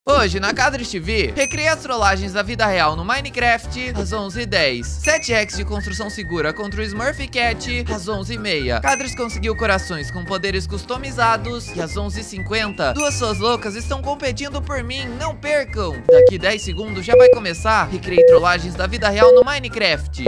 Hoje, na Cadres TV, recrie as trollagens da vida real no Minecraft, às 11h10. 7 hacks de construção segura contra o Smurf Cat, às 11h30. Cadres conseguiu corações com poderes customizados, e às 11h50. Duas suas loucas estão competindo por mim, não percam! Daqui 10 segundos já vai começar. Recrie trollagens da vida real no Minecraft.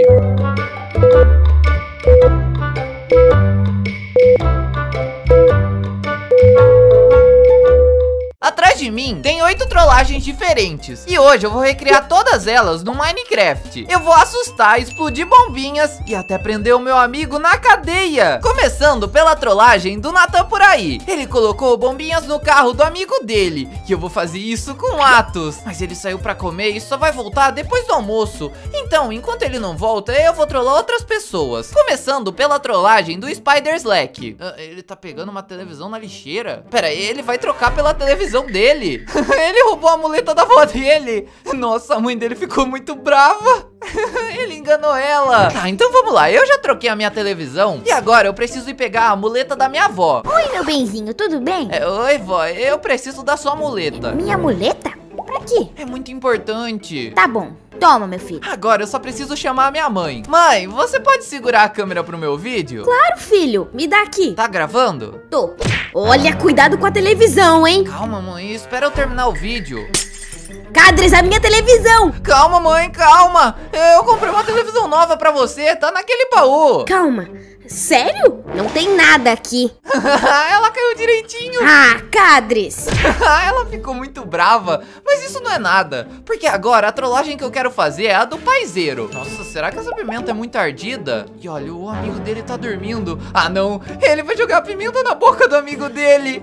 Atrás de mim tem 8 trollagens diferentes e hoje eu vou recriar todas elas no Minecraft. Eu vou assustar, explodir bombinhas e até prender o meu amigo na cadeia. Começando pela trollagem do Nathan por aí. Ele colocou bombinhas no carro do amigo dele e eu vou fazer isso com Atos. Mas ele saiu pra comer e só vai voltar depois do almoço. Então, enquanto ele não volta, eu vou trollar outras pessoas. Começando pela trollagem do Spider Slack. Ele tá pegando uma televisão na lixeira? Pera aí, ele vai trocar pela televisão dele. Ele roubou a muleta da avó dele. Nossa, a mãe dele ficou muito brava. Ele enganou ela. Tá, então vamos lá, eu já troquei a minha televisão e agora eu preciso ir pegar a muleta da minha avó. Oi, meu benzinho, tudo bem? Oi, vó, eu preciso da sua muleta. Minha muleta? Pra quê? É muito importante. Tá bom, toma, meu filho. Agora eu só preciso chamar a minha mãe. Mãe, você pode segurar a câmera pro meu vídeo? Claro, filho, me dá aqui. Tá gravando? Tô. Olha, cuidado com a televisão, hein? Calma, mãe, espera eu terminar o vídeo. Cadres, a minha televisão! Calma, mãe, calma. Eu comprei uma televisão nova pra você, tá naquele baú. Calma, sério? Não tem nada aqui. Ela caiu direitinho. Ah, Cadres! Ela ficou muito brava, mas isso não é nada, porque agora a trollagem que eu quero fazer é a do paizeiro. Nossa, será que essa pimenta é muito ardida? E olha, o amigo dele tá dormindo. Ah não, ele vai jogar pimenta na boca do amigo dele.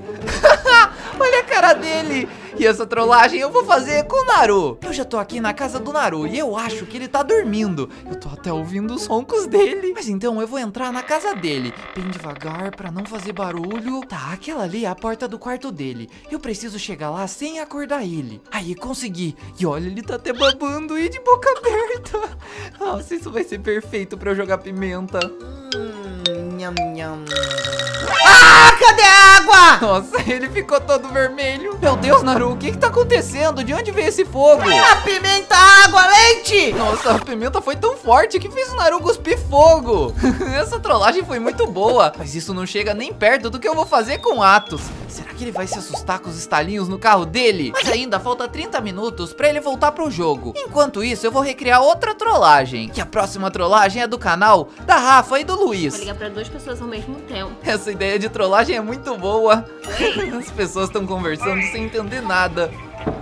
Olha a cara dele. E essa trollagem eu vou fazer com o Naru. Eu já tô aqui na casa do Naru e eu acho que ele tá dormindo. Eu tô até ouvindo os roncos dele. Mas então eu vou entrar na casa dele, bem devagar pra não fazer barulho. Tá, aquela ali é a porta do quarto dele. Eu preciso chegar lá sem acordar ele. Aí, consegui. E olha, ele tá até babando e de boca aberta. Nossa, isso vai ser perfeito pra eu jogar pimenta. Nham, nham. Ah, cadê a água? Nossa, ele ficou todo vermelho. Meu Deus, Naru, o que tá acontecendo? De onde veio esse fogo? A pimenta, água, leite! Nossa, a pimenta foi tão forte que fez o Naru cuspir fogo. Essa trollagem foi muito boa, mas isso não chega nem perto do que eu vou fazer com Atos. Será que ele vai se assustar com os estalinhos no carro dele? Mas ainda falta 30 minutos pra ele voltar pro jogo. Enquanto isso, eu vou recriar outra trollagem. E a próxima trollagem é do canal da Rafa e do Luiz. Vou ligar pra duas pessoas ao mesmo tempo. Essa ideia de trollagem é muito boa. As pessoas estão conversando sem entender nada.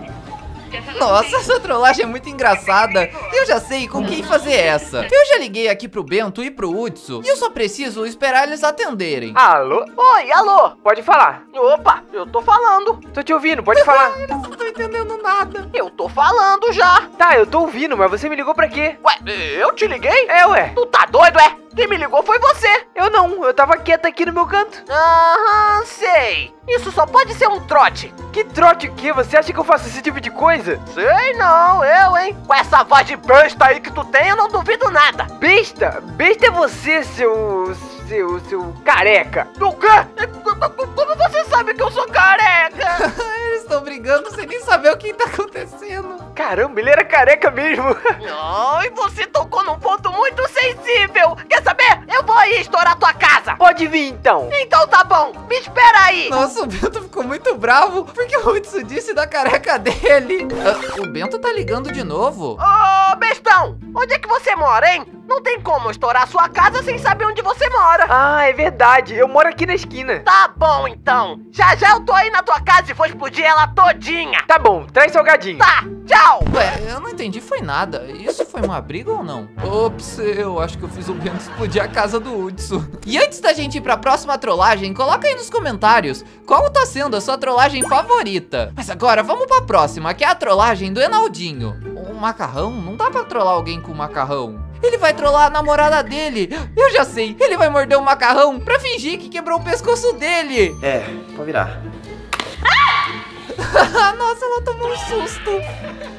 Nossa, essa trollagem é muito engraçada. Eu já sei com quem fazer essa. Eu já liguei aqui pro Bento e pro Hudson e eu só preciso esperar eles atenderem. Alô? Oi, alô? Pode falar. Opa, eu tô falando. Tô te ouvindo, pode falar. Eles não estão entendendo nada. Eu tô falando já. Tá, eu tô ouvindo, mas você me ligou pra quê? Ué, eu te liguei? É, ué. Tu tá doido, é? Quem me ligou foi você. Eu não, eu tava quieto aqui no meu canto. Aham, sei. Isso só pode ser um trote. Que trote o quê? Você acha que eu faço esse tipo de coisa? Sei não, hein? Com essa voz de besta aí que tu tem, eu não duvido nada. Besta? Besta é você, seu careca. O quê? Como você sabe que eu sou careca? Eles estão brigando sem nem saber o que tá acontecendo. Caramba, ele era careca mesmo. Ai, você tocou num ponto muito sensível. Quer saber? Eu vou aí estourar tua casa. Pode vir então. Então tá bom, me espera aí. Nossa, o Bento ficou muito bravo porque o Hudson disse da careca dele. O Bento tá ligando de novo? Ô, bestão, onde é que você mora, hein? Não tem como estourar sua casa sem saber onde você mora. Ah, é verdade, eu moro aqui na esquina. Tá bom então, já eu tô aí na tua casa e vou explodir ela todinha. Tá bom, traz salgadinho. Tá, tchau. Ué, eu não entendi, foi nada. Isso foi uma briga ou não? Ops, eu acho que eu fiz o Bento explodir a casa do Hudson. E antes da gente ir pra próxima trollagem, coloca aí nos comentários qual tá sendo a sua trollagem favorita. Mas agora vamos pra próxima, que é a trollagem do Enaldinho. Um macarrão? Não dá pra trollar alguém com macarrão. Ele vai trollar a namorada dele. Eu já sei, ele vai morder o macarrão pra fingir que quebrou o pescoço dele. É, pode virar. Nossa, ela tomou um susto.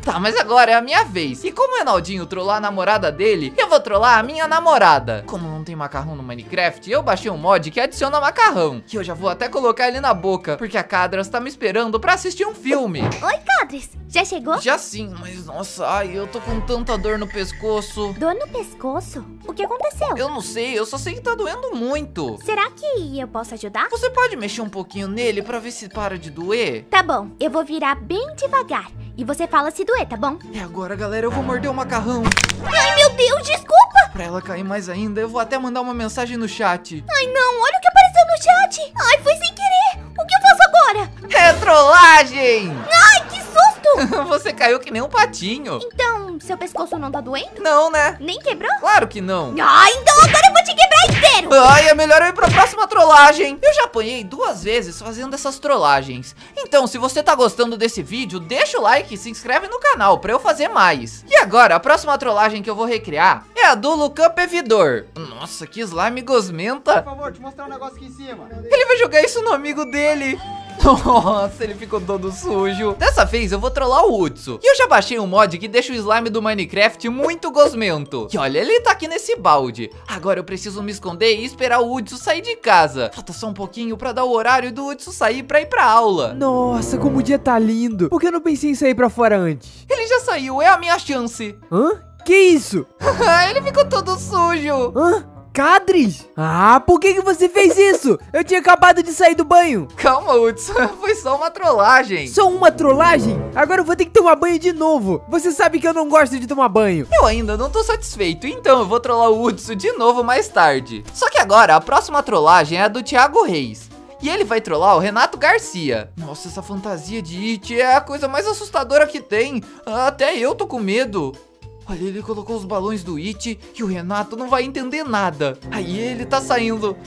Tá, mas agora é a minha vez. E como o Renaldinho trollou a namorada dele, eu vou trollar a minha namorada. Como não tem macarrão no Minecraft, eu baixei um mod que adiciona macarrão. Que eu já vou até colocar ele na boca, porque a Cadras tá me esperando pra assistir um filme. Oi, Cadres. Já chegou? Já sim, mas nossa, ai, eu tô com tanta dor no pescoço. Dor no pescoço? O que aconteceu? Eu não sei, eu só sei que tá doendo muito. Será que eu posso ajudar? Você pode mexer um pouquinho nele pra ver se para de doer? Tá bom, eu vou virar bem devagar. E você fala se doer, tá bom? É agora, galera, eu vou morder o macarrão. Ai, meu Deus, desculpa! Pra ela cair mais ainda, eu vou até mandar uma mensagem no chat. Ai, não, olha o que apareceu no chat. Ai, foi sem querer. O que eu faço agora? É trollagem! Ai, que susto! Você caiu que nem um patinho. Então, seu pescoço não tá doendo? Não, né? Nem quebrou? Claro que não. Ai, então agora eu vou te quebrar inteiro! Ai, é melhor eu ir pra próxima trollagem. Eu já apanhei 2 vezes fazendo essas trollagens. Então, se você tá gostando desse vídeo, deixa o like e se inscreve no canal pra eu fazer mais. E agora, a próxima trollagem que eu vou recriar é a do Lucan Pevidor. Nossa, que slime gosmenta. Por favor, te mostrar um negócio aqui em cima. Ele vai jogar isso no amigo dele. Nossa, ele ficou todo sujo. Dessa vez eu vou trollar o Hudson. E eu já baixei um mod que deixa o slime do Minecraft muito gosmento. E olha, ele tá aqui nesse balde. Agora eu preciso me esconder e esperar o Hudson sair de casa. Falta só um pouquinho pra dar o horário do Hudson sair pra ir pra aula. Nossa, como o dia tá lindo. Por que eu não pensei em sair pra fora antes? Ele já saiu, é a minha chance. Hã? Que isso? Ele ficou todo sujo. Hã? Cadres? Ah, por que você fez isso? Eu tinha acabado de sair do banho. Calma, Hudson, foi só uma trollagem. Só uma trollagem? Agora eu vou ter que tomar banho de novo. Você sabe que eu não gosto de tomar banho. Eu ainda não tô satisfeito, então eu vou trollar o Hudson de novo mais tarde. Só que agora, a próxima trollagem é a do Thiago Reis. E ele vai trollar o Renato Garcia. Nossa, essa fantasia de It é a coisa mais assustadora que tem. Até eu tô com medo. Olha, ele colocou os balões do It e o Renato não vai entender nada. Aí ele tá saindo.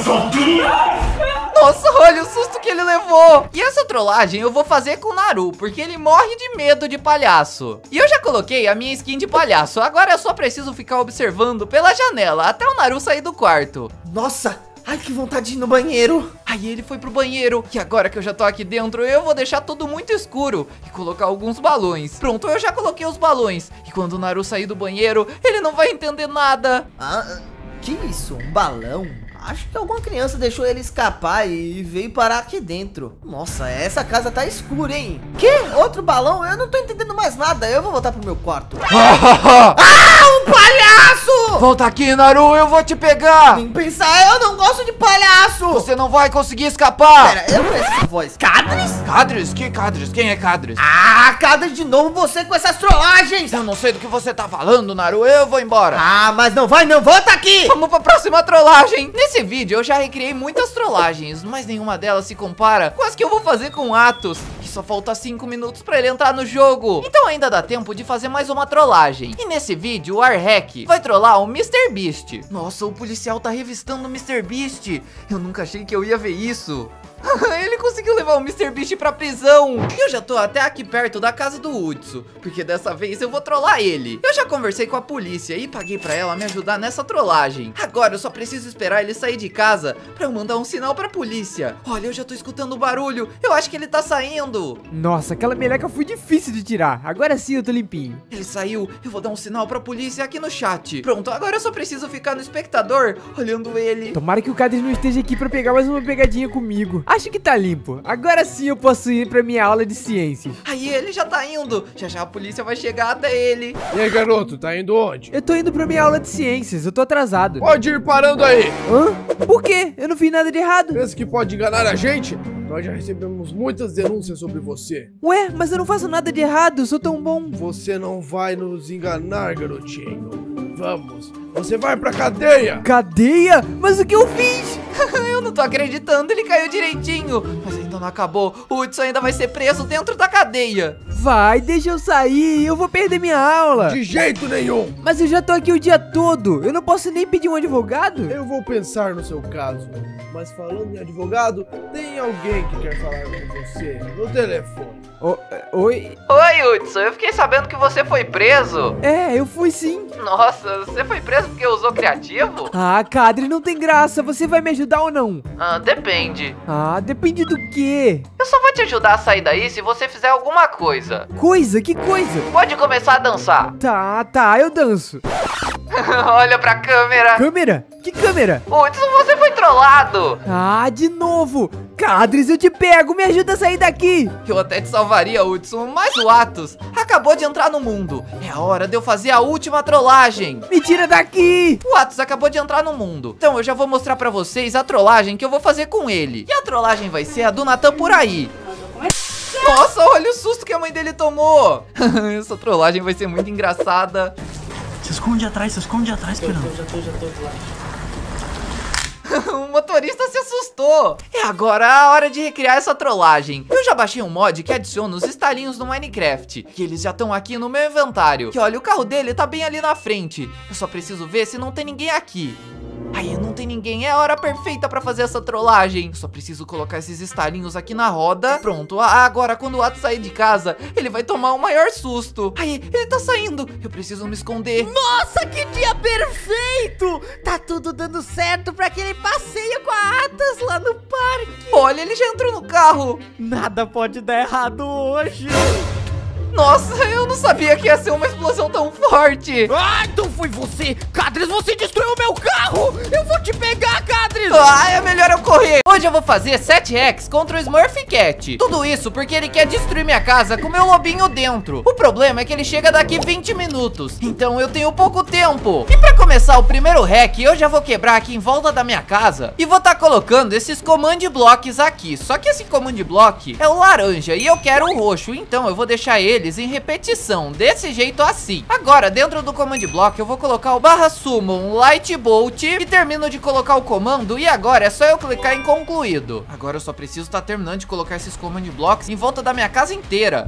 Nossa, olha o susto que ele levou. E essa trollagem eu vou fazer com o Naru, porque ele morre de medo de palhaço. E eu já coloquei a minha skin de palhaço. Agora eu só preciso ficar observando pela janela até o Naru sair do quarto. Nossa, ai que vontade de ir no banheiro. Aí ele foi pro banheiro. E agora que eu já tô aqui dentro, eu vou deixar tudo muito escuro e colocar alguns balões. Pronto, eu já coloquei os balões. E quando o Naru sair do banheiro, ele não vai entender nada. Ah, que isso? Um balão? Acho que alguma criança deixou ele escapar e veio parar aqui dentro. Nossa, essa casa tá escura, hein? Que? Outro balão? Eu não tô entendendo mais nada. Eu vou voltar pro meu quarto. Um palhaço! Volta aqui, Naru, eu vou te pegar. Nem pensar, eu não gosto de palhaço! Você não vai conseguir escapar. Pera, eu conheço essa voz. Cadres? Cadres? Que Cadres? Quem é Cadres? Ah, Cadres de novo você com essas trollagens! Eu não sei do que você tá falando, Naru, eu vou embora. Ah, mas não vai não, volta aqui! Vamos pra próxima trollagem. Nesse vídeo eu já recriei muitas trollagens, mas nenhuma delas se compara com as que eu vou fazer com Atos, que só falta 5 minutos pra ele entrar no jogo. Então ainda dá tempo de fazer mais uma trollagem. E nesse vídeo o Arrek vai trollar o MrBeast. Nossa, o policial tá revistando o MrBeast. Eu nunca achei que eu ia ver isso. Ele conseguiu levar o MrBeast pra prisão. E eu já tô até aqui perto da casa do Hudson, porque dessa vez eu vou trollar ele. Eu já conversei com a polícia e paguei pra ela me ajudar nessa trollagem. Agora eu só preciso esperar ele sair de casa pra eu mandar um sinal pra polícia. Olha, eu já tô escutando o barulho. Eu acho que ele tá saindo. Nossa, aquela meleca foi difícil de tirar. Agora sim eu tô limpinho. Ele saiu, eu vou dar um sinal pra polícia aqui no chat. Pronto, agora eu só preciso ficar no espectador olhando ele. Tomara que o Cadres não esteja aqui pra pegar mais uma pegadinha comigo. Acho que tá limpo. Agora sim eu posso ir pra minha aula de ciências. Aí ele já tá indo. Já já a polícia vai chegar até ele. E aí, garoto, tá indo onde? Eu tô indo pra minha aula de ciências, eu tô atrasado. Pode ir parando aí. Hã? Por quê? Eu não fiz nada de errado. Pensa que pode enganar a gente? Nós já recebemos muitas denúncias sobre você. Ué, mas eu não faço nada de errado, eu sou tão bom. Você não vai nos enganar, garotinho. Vamos, você vai pra cadeia. Cadeia? Mas o que eu fiz? Eu não tô acreditando, ele caiu direitinho. Mas ainda não acabou, o Hudson ainda vai ser preso dentro da cadeia. Vai, deixa eu sair, eu vou perder minha aula. De jeito nenhum. Mas eu já tô aqui o dia todo, eu não posso nem pedir um advogado? Eu vou pensar no seu caso. Mas falando em advogado, tem alguém que quer falar com você no telefone. Oi? Oi, Hudson, eu fiquei sabendo que você foi preso. É, eu fui sim. Nossa, você foi preso porque usou criativo? Ah, Cadre, não tem graça, você vai me ajudar ou não? Depende. Ah, depende do quê? Eu só vou te ajudar a sair daí se você fizer alguma coisa. coisa. Coisa? Que coisa? Pode começar a dançar. Tá, eu danço. Olha pra câmera. Câmera? Que câmera? Hudson, você foi trollado. Ah, de novo. Cadris, eu te pego, me ajuda a sair daqui. Eu até te salvaria, Hudson, mas o Atos acabou de entrar no mundo. É a hora de eu fazer a última trollagem. Me tira daqui. O Atos acabou de entrar no mundo. Então eu já vou mostrar pra vocês a trollagem que eu vou fazer com ele. E a trollagem vai ser a do Natan por aí. Nossa, olha o susto que a mãe dele tomou. Essa trollagem vai ser muito engraçada. Se esconde atrás, Fernando. Já tô lá. O motorista se assustou. É agora a hora de recriar essa trollagem. Eu já baixei um mod que adiciona os estalinhos no Minecraft, que eles já estão aqui no meu inventário. Que olha, o carro dele tá bem ali na frente. Eu só preciso ver se não tem ninguém aqui. Aí, não tem ninguém, é a hora perfeita pra fazer essa trollagem. Eu só preciso colocar esses estalinhos aqui na roda. Pronto, agora quando o Atos sair de casa, ele vai tomar o maior susto. Aí, ele tá saindo, eu preciso me esconder. Nossa, que dia perfeito! Tá tudo dando certo pra aquele passeio com a Atas lá no parque. Olha, ele já entrou no carro. Nada pode dar errado hoje. Nossa, eu não sabia que ia ser uma explosão tão forte. Ah, então foi você! Cadris, você destruiu o meu carro! Eu vou te pegar, Cadris! Ah, é melhor eu correr. Hoje eu vou fazer 7 hacks contra o Smurf Cat. Tudo isso porque ele quer destruir minha casa com meu lobinho dentro. O problema é que ele chega daqui 20 minutos. Então eu tenho pouco tempo. E pra começar o primeiro hack, eu já vou quebrar aqui em volta da minha casa. E vou estar colocando esses command blocks aqui. Só que esse command block é o laranja e eu quero o roxo. Então eu vou deixar ele em repetição, desse jeito assim. Agora, dentro do command block, eu vou colocar o /summon lightbolt e termino de colocar o comando e agora é só eu clicar em concluído. Agora eu só preciso estar terminando de colocar esses command blocks em volta da minha casa inteira.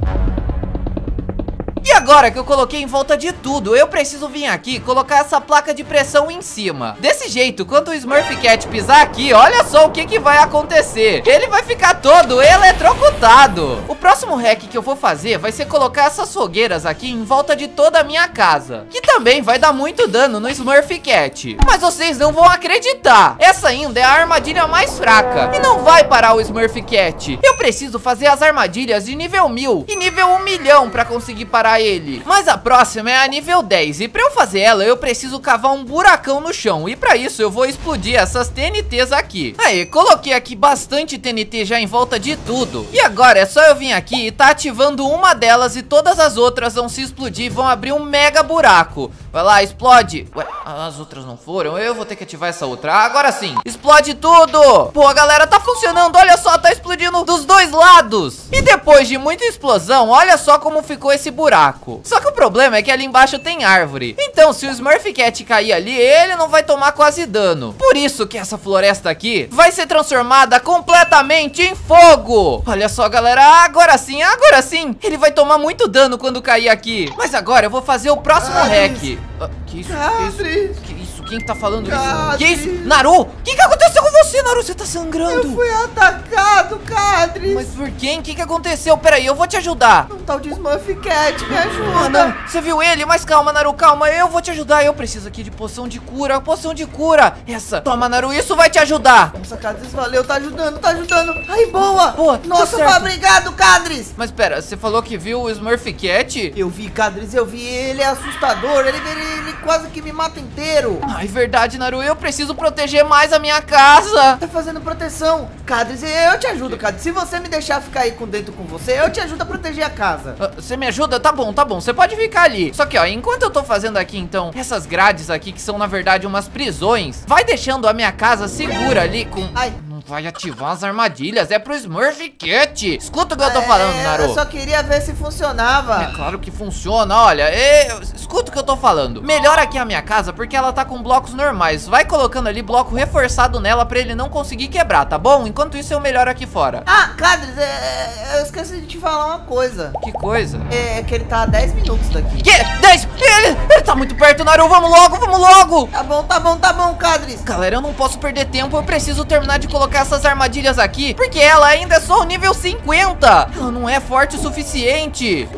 E agora que eu coloquei em volta de tudo, eu preciso vir aqui e colocar essa placa de pressão em cima. Desse jeito, quando o Smurf Cat pisar aqui, olha só o que vai acontecer. Ele vai ficar todo eletrocutado. O próximo hack que eu vou fazer vai ser colocar essas fogueiras aqui em volta de toda a minha casa, que também vai dar muito dano no Smurf Cat. Mas vocês não vão acreditar. Essa ainda é a armadilha mais fraca e não vai parar o Smurf Cat. Eu preciso fazer as armadilhas de nível 1000 e nível 1.000.000 pra conseguir parar ele. Mas a próxima é a nível 10 e pra eu fazer ela eu preciso cavar um buracão no chão e pra isso eu vou explodir essas TNTs aqui. Aí, coloquei aqui bastante TNT já em volta de tudo. E agora é só eu vir aqui e tá ativando uma delas e todas as outras vão se explodir e vão abrir um mega buraco. Vai lá, explode. Ué, as outras não foram? Eu vou ter que ativar essa outra. Agora sim, explode tudo. Pô, galera, tá funcionando, olha só, tá explodindo dos dois lados. E depois de muita explosão, olha só como ficou esse buraco. Só que o problema é que ali embaixo tem árvore. Então, se o Smurf Cat cair ali, ele não vai tomar quase dano. Por isso que essa floresta aqui vai ser transformada completamente em fogo. Olha só, galera, agora sim, ele vai tomar muito dano quando cair aqui. Mas agora eu vou fazer o próximo hack. Que isso? Que isso? Quem tá falando isso? Que isso? Naru? O que aconteceu com você, Naru? Você tá sangrando. Eu fui atacado, Cadris. Mas por quem? O que aconteceu? Peraí, eu vou te ajudar. Um tal de Smurf Cat, me ajuda. Ah, não. Você viu ele? Mas calma, Naru, calma. Eu vou te ajudar. Eu preciso aqui de poção de cura. Poção de cura. Essa. Toma, Naru. Isso vai te ajudar. Nossa, Cadris, valeu. Tá ajudando, tá ajudando. Ai, boa. Boa. Nossa, tá obrigado, Cadris. Mas pera, você falou que viu o Smurf Cat? Eu vi, Cadris, eu vi. Ele é assustador. Ele quase que me mata inteiro. Ai, verdade, Naru. Eu preciso proteger mais a minha casa. Tá fazendo proteção. Cadris, eu te ajudo, Cadris. Se você me deixar ficar aí dentro com você, eu te ajudo a proteger a casa. Você me ajuda? Tá bom, tá bom. Você pode ficar ali. Só que, ó, enquanto eu tô fazendo aqui, então, essas grades aqui, que são, na verdade, umas prisões, vai deixando a minha casa segura ali com... Ai. Não vai ativar as armadilhas. É pro Smurf Cat. Escuta o que eu tô falando, Naru. Eu só queria ver se funcionava. É claro que funciona, olha. Escuta o que eu tô falando. Melhor aqui a minha casa, porque ela tá com blocos normais. Vai colocando ali bloco reforçado nela pra ele não conseguir quebrar, tá bom? Enquanto isso, eu melhoro aqui fora. Ah, Cadris, eu esqueci de te falar uma coisa. Que coisa? É que ele tá a 10 minutos daqui. Que? 10? Ele tá muito perto, Naru. Vamos logo, vamos logo. Tá bom, Cadris. Galera, eu não posso perder tempo. Eu preciso terminar de colocar essas armadilhas aqui, porque ela ainda é só o nível 50. Ela não é forte o suficiente.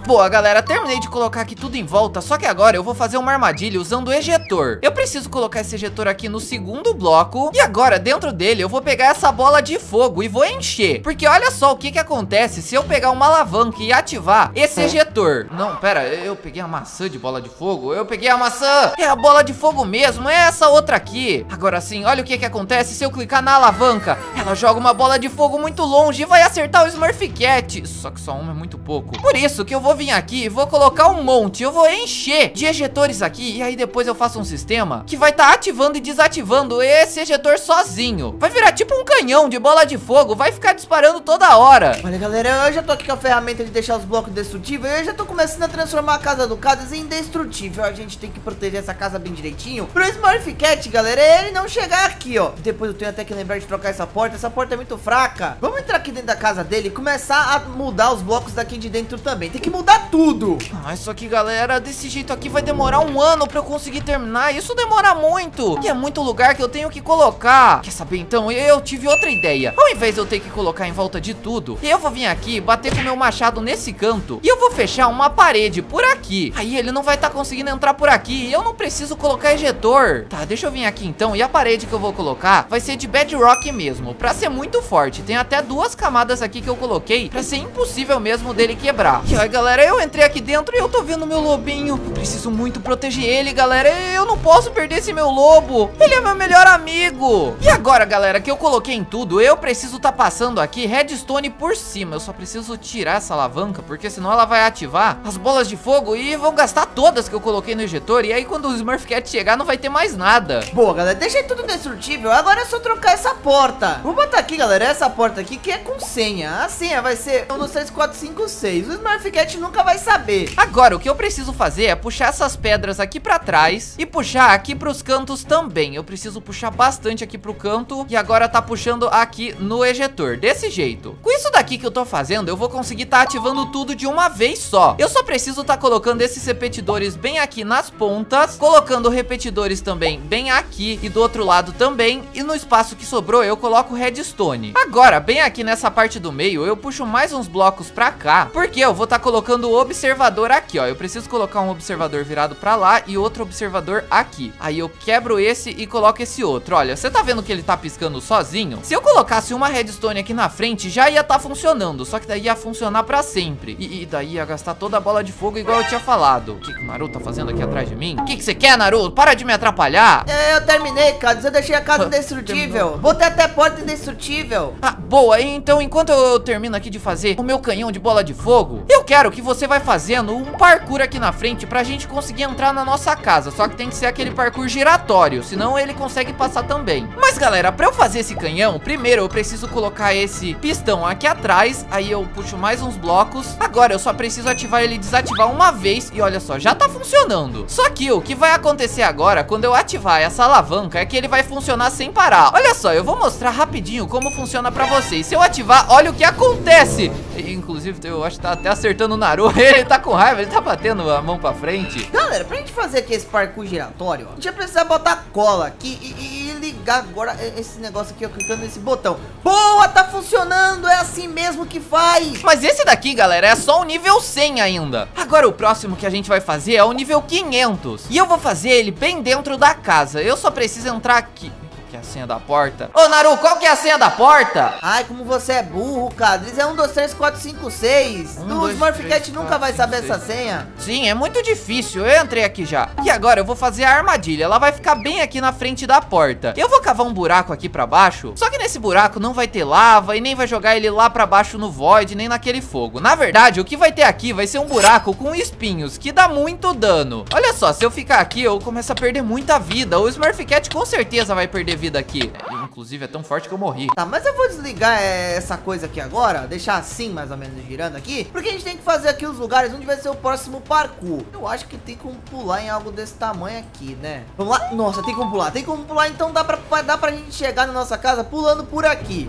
Boa, galera, terminei de colocar aqui tudo em volta, só que agora eu vou fazer uma armadilha usando o ejetor. Eu preciso colocar esse ejetor aqui no segundo bloco, e agora dentro dele eu vou pegar essa bola de fogo e vou encher. Porque olha só o que que acontece se eu pegar uma alavanca e ativar esse ejetor. Não, pera, eu peguei a maçã de bola de fogo, eu peguei a maçã. É a bola de fogo mesmo, é essa outra aqui. Agora sim, olha o que que acontece se eu clicar na alavanca. Ela joga uma bola de fogo muito longe e vai acertar o Smurf Cat. Só que só uma é muito pouco. Por isso que eu vou vir aqui e vou colocar um monte. Eu vou encher de ejetores aqui. E aí depois eu faço um sistema que vai estar ativando e desativando esse ejetor sozinho. Vai virar tipo um canhão de bola de fogo. Vai ficar disparando toda hora. Olha, galera, eu já tô aqui com a ferramenta de deixar os blocos destrutíveis. Eu já tô começando a transformar a casa do Cadres em indestrutível. A gente tem que proteger essa casa bem direitinho pro Smurf Cat, galera, ele não chegar aqui, ó. Depois eu tenho até que lembrar de trocar essa porta. Essa porta é muito fraca. Vamos entrar aqui dentro da casa dele e começar a mudar os blocos daqui de dentro também. Tem que mudar tudo. Isso aqui, galera, desse jeito aqui vai demorar um ano pra eu conseguir terminar. Isso demora muito. E é muito lugar que eu tenho que colocar. Quer saber, então? Eu tive outra ideia. Ao invés de eu ter que colocar em volta de tudo, eu vou vir aqui, bater com o meu machado nesse canto e eu vou fechar uma parede por aqui. Aí ele não vai estar conseguindo entrar por aqui e eu não preciso colocar ejetor. Tá, deixa eu vir aqui então. E a parede que eu vou colocar vai ser de bedrock mesmo, pra ser muito forte. Tem até 2 camadas aqui que eu coloquei pra ser impossível mesmo dele quebrar. E aí, galera, eu entrei aqui dentro e eu tô vendo meu lobinho. Eu preciso muito proteger ele, galera. Eu não posso perder esse meu lobo. Ele é meu melhor amigo. E agora, galera, que eu coloquei em tudo, eu preciso tá passando aqui redstone por cima. Eu só preciso tirar essa alavanca, porque senão ela vai ativar as bolas de fogo e vão gastar todas que eu coloquei no ejetor. E aí quando o Smurf Cat chegar não vai ter mais nada. Boa, galera, deixei tudo destrutível. Agora é só trocar essa porta. Vou botar aqui, galera, essa porta aqui que é com senha. A senha vai ser 1, 2, 3, 4, 5, 6. O Smurf Cat nunca vai saber. Agora o que eu preciso fazer é puxar essas pedras aqui pra trás e puxar aqui pros cantos também. Eu preciso puxar bastante aqui pro canto e agora tá puxando aqui no ejetor, desse jeito. Com isso daqui que eu tô fazendo, eu vou conseguir tá ativando tudo de uma vez só. Eu só preciso tá colocando esses repetidores bem aqui nas pontas, colocando repetidores também bem aqui e do outro lado também, e no espaço que sobrou eu coloco redstone. Agora, bem aqui nessa parte do meio, eu puxo mais uns blocos pra cá, porque eu vou tá colocando o observador aqui, ó. Eu preciso colocar um observador virado pra lá e outro observador aqui. Aí eu quebro esse e coloco esse outro. Olha, você tá vendo que ele tá piscando sozinho? Se eu colocasse uma redstone aqui na frente, já ia tá funcionando, só que daí ia funcionar pra sempre. E daí ia gastar toda a bola de fogo igual eu tinha falado. O que o Naruto tá fazendo aqui atrás de mim? O que você quer, Naruto? Para de me atrapalhar. Eu terminei, cara. Eu deixei a casa indestrutível. Botei até porta indestrutível. Ah, boa. Então, enquanto eu termino aqui de fazer o meu canhão de bola de fogo, eu quero que você vai fazendo um parkour aqui na frente pra gente conseguir entrar na nossa casa. Só que tem que ser aquele parkour giratório, senão ele consegue passar também. Mas, galera, pra eu fazer esse canhão, primeiro eu preciso colocar esse pistão aqui atrás. Aí eu puxo mais uns blocos. Agora eu só preciso ativar ele e desativar uma vez. E olha só, já tá funcionando. Só que o que vai acontecer agora, quando eu ativar essa alavanca, é que ele vai funcionar sem parar. Olha só, eu vou mostrar rapidinho como funciona pra vocês. Se eu ativar, olha o que acontece. Inclusive, eu acho que tá até acertando o Naruto. Ele tá com raiva, ele tá batendo a mão pra frente. Galera, pra gente fazer aqui esse parkour giratório, ó, a gente vai precisar botar cola aqui e ligar agora esse negócio aqui, ó, clicando nesse botão. Boa, tá funcionando, é assim mesmo que faz. Mas esse daqui, galera, é só o nível 100 ainda. Agora o próximo que a gente vai fazer é o nível 500. E eu vou fazer ele bem dentro da casa. Eu só preciso entrar aqui. A senha da porta. Ô, Naruto, qual que é a senha da porta? Ai, como você é burro, Cadres. É 1, 2, 3, 4, 5, 6. O Smurf Cat nunca vai saber essa senha. Sim, é muito difícil. Eu entrei aqui já. E agora eu vou fazer a armadilha. Ela vai ficar bem aqui na frente da porta. Eu vou cavar um buraco aqui pra baixo. Só que nesse buraco não vai ter lava e nem vai jogar ele lá pra baixo no void, nem naquele fogo. Na verdade, o que vai ter aqui vai ser um buraco com espinhos, que dá muito dano. Olha só, se eu ficar aqui, eu começo a perder muita vida. O Smurf Cat com certeza vai perder vida aqui. Inclusive é tão forte que eu morri. Tá, mas eu vou desligar essa coisa aqui agora, deixar assim mais ou menos girando aqui, porque a gente tem que fazer aqui os lugares onde vai ser o próximo parkour. Eu acho que tem como pular em algo desse tamanho aqui, né? Vamos lá? Nossa, tem como pular, então dá pra gente chegar na nossa casa pulando por aqui.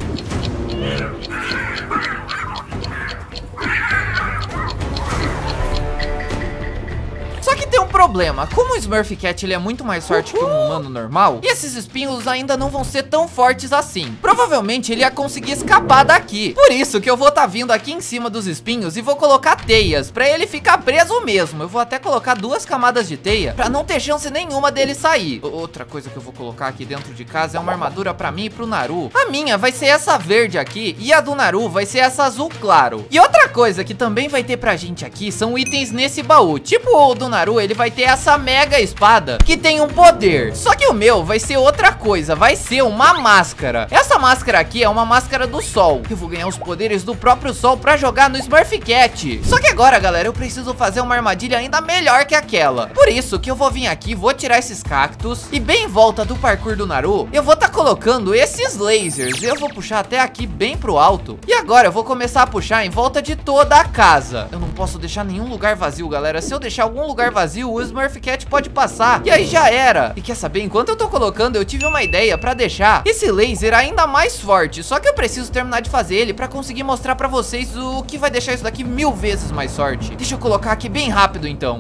tem um problema. Como o Smurf Cat ele é muito mais forte que um humano normal, e esses espinhos ainda não vão ser tão fortes assim. Provavelmente ele ia conseguir escapar daqui. Por isso que eu vou estar vindo aqui em cima dos espinhos e vou colocar teias pra ele ficar preso mesmo. Eu vou até colocar 2 camadas de teia pra não ter chance nenhuma dele sair. Outra coisa que eu vou colocar aqui dentro de casa é uma armadura pra mim e pro Naru. A minha vai ser essa verde aqui e a do Naru vai ser essa azul claro. E outra coisa que também vai ter pra gente aqui são itens nesse baú. Tipo o do Naru, ele vai ter essa mega espada que tem um poder. Só que o meu vai ser outra coisa, vai ser uma máscara. Essa máscara aqui é uma máscara do sol. Eu vou ganhar os poderes do próprio sol pra jogar no Smurf Cat. Só que agora, galera, eu preciso fazer uma armadilha ainda melhor que aquela. Por isso que eu vou vir aqui, vou tirar esses cactos e bem em volta do parkour do Naru, eu vou estar colocando esses lasers. Eu vou puxar até aqui bem pro alto. E agora eu vou começar a puxar em volta de toda a casa. Eu não posso deixar nenhum lugar vazio, galera. Se eu deixar algum lugar vazio, o Smurf Cat pode passar. E aí já era. E quer saber, enquanto eu tô colocando, eu tive uma ideia pra deixar esse laser ainda mais forte. Só que eu preciso terminar de fazer ele pra conseguir mostrar pra vocês o que vai deixar isso daqui 1000 vezes mais forte. Deixa eu colocar aqui bem rápido, então.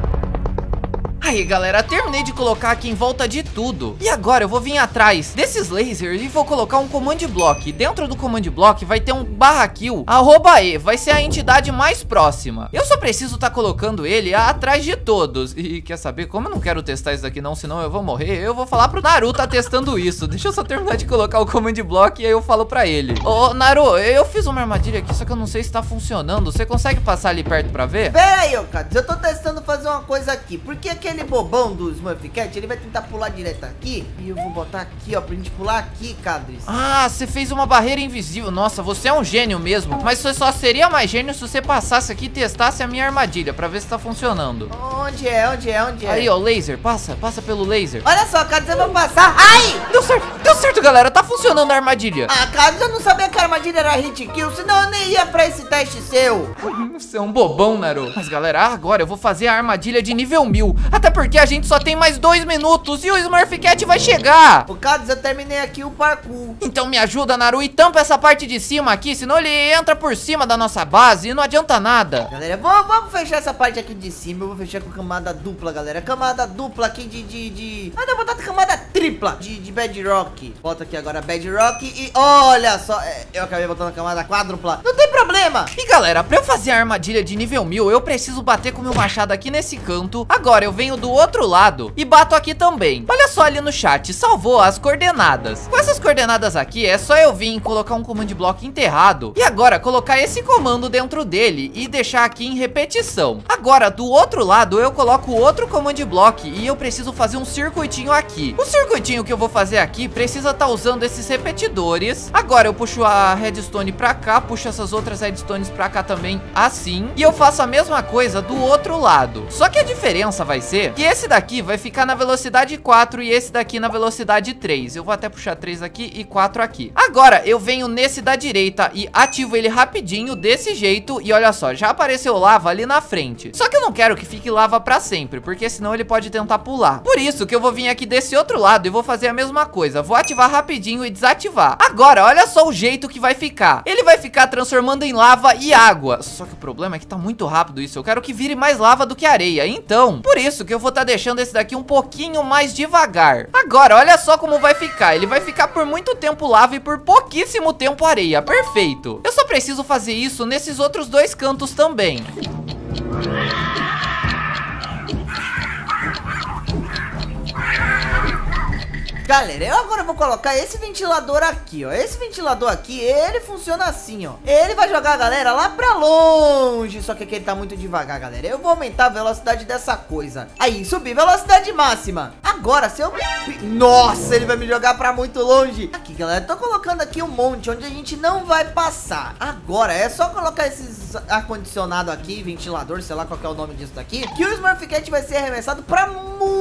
Aí, galera, terminei de colocar aqui em volta de tudo. E agora eu vou vir atrás desses lasers e vou colocar um command block. Dentro do command block vai ter um /kill, @e, vai ser a entidade mais próxima. Eu só preciso estar colocando ele atrás de todos. E quer saber, como eu não quero testar isso daqui não, senão eu vou morrer, eu vou falar pro Naru tá testando isso. Deixa eu só terminar de colocar o command block e aí eu falo pra ele. Ô, Naru, eu fiz uma armadilha aqui, só que eu não sei se tá funcionando. Você consegue passar ali perto pra ver? Pera aí, ô Cadris, eu tô testando fazer uma coisa aqui. Porque aquele bobão do Smurf Cat, ele vai tentar pular direto aqui. E eu vou botar aqui, ó, pra gente pular aqui, Cadris. Ah, você fez uma barreira invisível. Nossa, você é um gênio mesmo. Mas você só seria mais gênio se você passasse aqui e testasse a minha armadilha pra ver se tá funcionando. Onde é? Aí, ó, o laser, passa pelo laser. Olha só, Cadris, eu vou passar. Ai! Deu certo, galera, tá funcionando a armadilha. Ah, Cadris, eu não sabia que a armadilha era hit kill, senão eu nem ia pra esse teste seu. Você é um bobão, Naru. Mas, galera, agora eu vou fazer a armadilha de nível 1000. Até porque a gente só tem mais 2 minutos e o Smurf Cat vai chegar. Ô, Cadris, eu terminei aqui o parkour. Então me ajuda, Naru, e tampa essa parte de cima aqui, senão ele entra por cima da nossa base e não adianta nada. Galera, vamos fechar essa parte aqui de cima. Eu vou fechar com camada dupla, galera. Camada dupla aqui de... Ah, não, vou botar camada tripla de Bedrock. Bota aqui agora Bedrock e olha só, eu acabei botando a camada quádrupla. Não tem problema. E galera, pra eu fazer a armadilha de nível 1000, eu preciso bater com o meu machado aqui nesse canto. Agora eu venho do outro lado e bato aqui também. Olha só ali no chat, salvou as coordenadas. Com essas coordenadas aqui, é só eu vir colocar um command block enterrado e agora colocar esse comando dentro dele e deixar aqui em repetição. Agora, do outro lado, eu coloco outro command block e eu preciso fazer um circuitinho aqui. O circuitinho que eu vou fazer aqui precisa estar usando esses repetidores. Agora eu puxo a redstone pra cá, puxo essas outras redstones pra cá também, assim. E eu faço a mesma coisa do outro lado. Só que a diferença vai ser que esse daqui vai ficar na velocidade 4 e esse daqui na velocidade 3. Eu vou até puxar 3 aqui e 4 aqui. Agora eu venho nesse da direita e ativo ele rapidinho desse jeito. E olha só, já apareceu lava ali na frente. Só que eu não quero que fique lava pra sempre, porque senão ele pode tentar pular. Por isso que eu vou vir aqui desse outro lado e vou fazer a mesma coisa. Vou ativar rapidinho e desativar. Agora, olha só o jeito que vai ficar. Ele vai ficar transformando em lava e água. Só que o problema é que tá muito rápido isso. Eu quero que vire mais lava do que areia. Então, por isso que eu vou estar deixando esse daqui um pouquinho mais devagar. Agora, olha só como vai ficar. Ele vai ficar por muito tempo lava e por pouquíssimo tempo areia. Perfeito. Eu só preciso fazer isso nesses outros 2 cantos também. Galera, eu agora vou colocar esse ventilador aqui, ó. Esse ventilador aqui, ele funciona assim, ó. Ele vai jogar a galera lá pra longe. Só que aqui ele tá muito devagar, galera. Eu vou aumentar a velocidade dessa coisa. Aí, subir velocidade máxima. Agora, se eu... Nossa, ele vai me jogar pra muito longe. Aqui, galera, eu tô colocando aqui um monte onde a gente não vai passar. Agora, é só colocar esses ar-condicionado aqui, ventilador, sei lá qual que é o nome disso daqui, que o Smurf Cat vai ser arremessado pra muito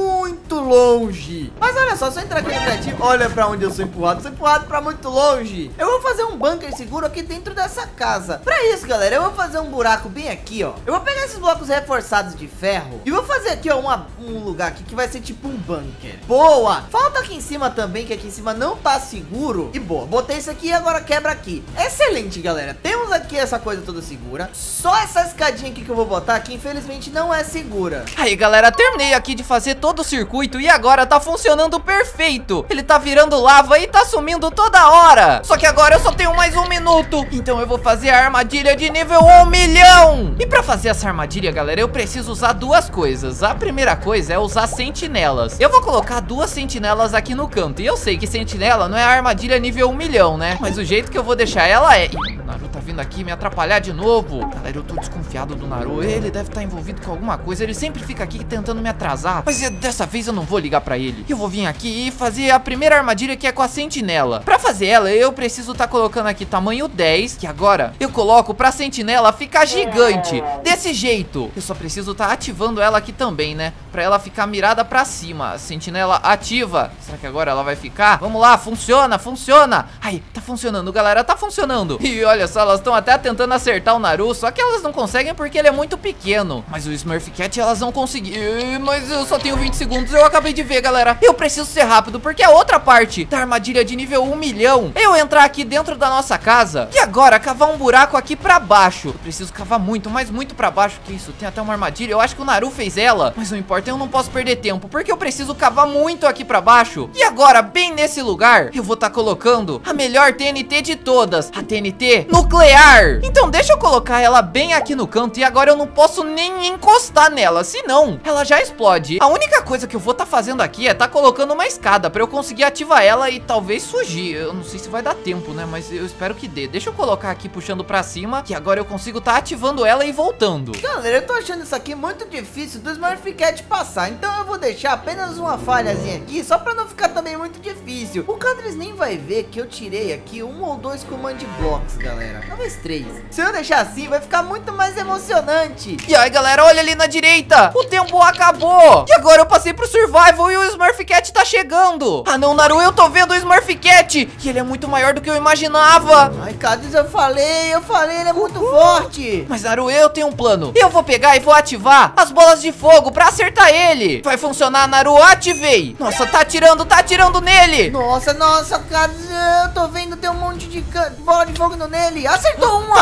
muito longe. Mas olha só entrar aqui no criativo. Olha pra onde eu sou empurrado pra muito longe. Eu vou fazer um bunker seguro aqui dentro dessa casa. Pra isso, galera, eu vou fazer um buraco bem aqui, ó. Eu vou pegar esses blocos reforçados de ferro e vou fazer aqui, ó, um lugar aqui que vai ser tipo um bunker. Boa! Falta aqui em cima também, que aqui em cima não tá seguro. E boa, botei isso aqui e agora quebra aqui. Excelente, galera. Temos aqui essa coisa toda segura. Só essa escadinha aqui que eu vou botar aqui, infelizmente, não é segura. Aí, galera, terminei aqui de fazer todo o circuito e agora tá funcionando perfeito. Ele tá virando lava e tá sumindo toda hora. Só que agora eu só tenho mais 1 minuto. Então eu vou fazer a armadilha de nível 1 milhão. E pra fazer essa armadilha, galera, eu preciso usar 2 coisas. A primeira coisa é usar sentinelas. Eu vou colocar 2 sentinelas aqui no canto. E eu sei que sentinela não é a armadilha nível 1 milhão, né? Mas o jeito que eu vou deixar ela é... Ih, o Naru tá vindo aqui me atrapalhar de novo. Galera, eu tô desconfiado do Naru. Ele deve estar envolvido com alguma coisa. Ele sempre fica aqui tentando me atrasar. Mas dessa vez eu não vou ligar pra ele. Eu vou vir aqui e fazer a primeira armadilha, que é com a sentinela. Pra fazer ela, eu preciso tá colocando aqui tamanho 10, que agora eu coloco pra sentinela ficar gigante. Desse jeito. Eu só preciso tá ativando ela aqui também, né? Pra ela ficar mirada pra cima. Sentinela ativa. Será que agora ela vai ficar? Vamos lá, funciona, funciona. Aí, tá funcionando, galera, tá funcionando. E olha só, elas estão até tentando acertar o Naru, só que elas não conseguem porque ele é muito pequeno. Mas o Smurf Cat elas vão conseguir. Mas eu só tenho 20 segundos, eu acabei de ver, galera. Eu preciso ser rápido, porque a outra parte da armadilha de nível 1 milhão é eu entrar aqui dentro da nossa casa e agora cavar um buraco aqui pra baixo. Eu preciso cavar muito, mas muito pra baixo. Que isso, tem até uma armadilha. Eu acho que o Naru fez ela, mas não importa, eu não posso perder tempo, porque eu preciso cavar muito aqui pra baixo. E agora, bem nesse lugar, eu vou estar colocando a melhor TNT de todas, a TNT nuclear. Então deixa eu colocar ela bem aqui no canto e agora eu não posso nem encostar nela, senão ela já explode. A única coisa que eu vou estar fazendo aqui é estar colocando uma escada pra eu conseguir ativar ela e talvez fugir. Eu não sei se vai dar tempo, né, mas eu espero que dê. Deixa eu colocar aqui puxando pra cima, que agora eu consigo estar ativando ela e voltando. Galera, eu tô achando isso aqui muito difícil do Smurf Cat passar, então eu vou deixar apenas uma falhazinha aqui, só pra não ficar também muito difícil. O Cadris nem vai ver que eu tirei aqui 1 ou 2 command blocks, galera. Talvez 3. Se eu deixar assim, vai ficar muito mais emocionante. E aí, galera, olha ali na direita. O tempo acabou. E agora eu passei pro survival e o Smurf Cat tá chegando. Ah não, Naru, eu tô vendo o Smurf Cat. E ele é muito maior do que eu imaginava. Ai, Cadris, eu falei, ele é muito forte. Mas, Naru, eu tenho um plano. Eu vou pegar e vou ativar as bolas de fogo pra acertar ele. Vai funcionar, Naru, ativei. Nossa, tá atirando nele. Nossa, Cadris, eu tô vendo tem um monte de bola de fogo nele. Acertou uma.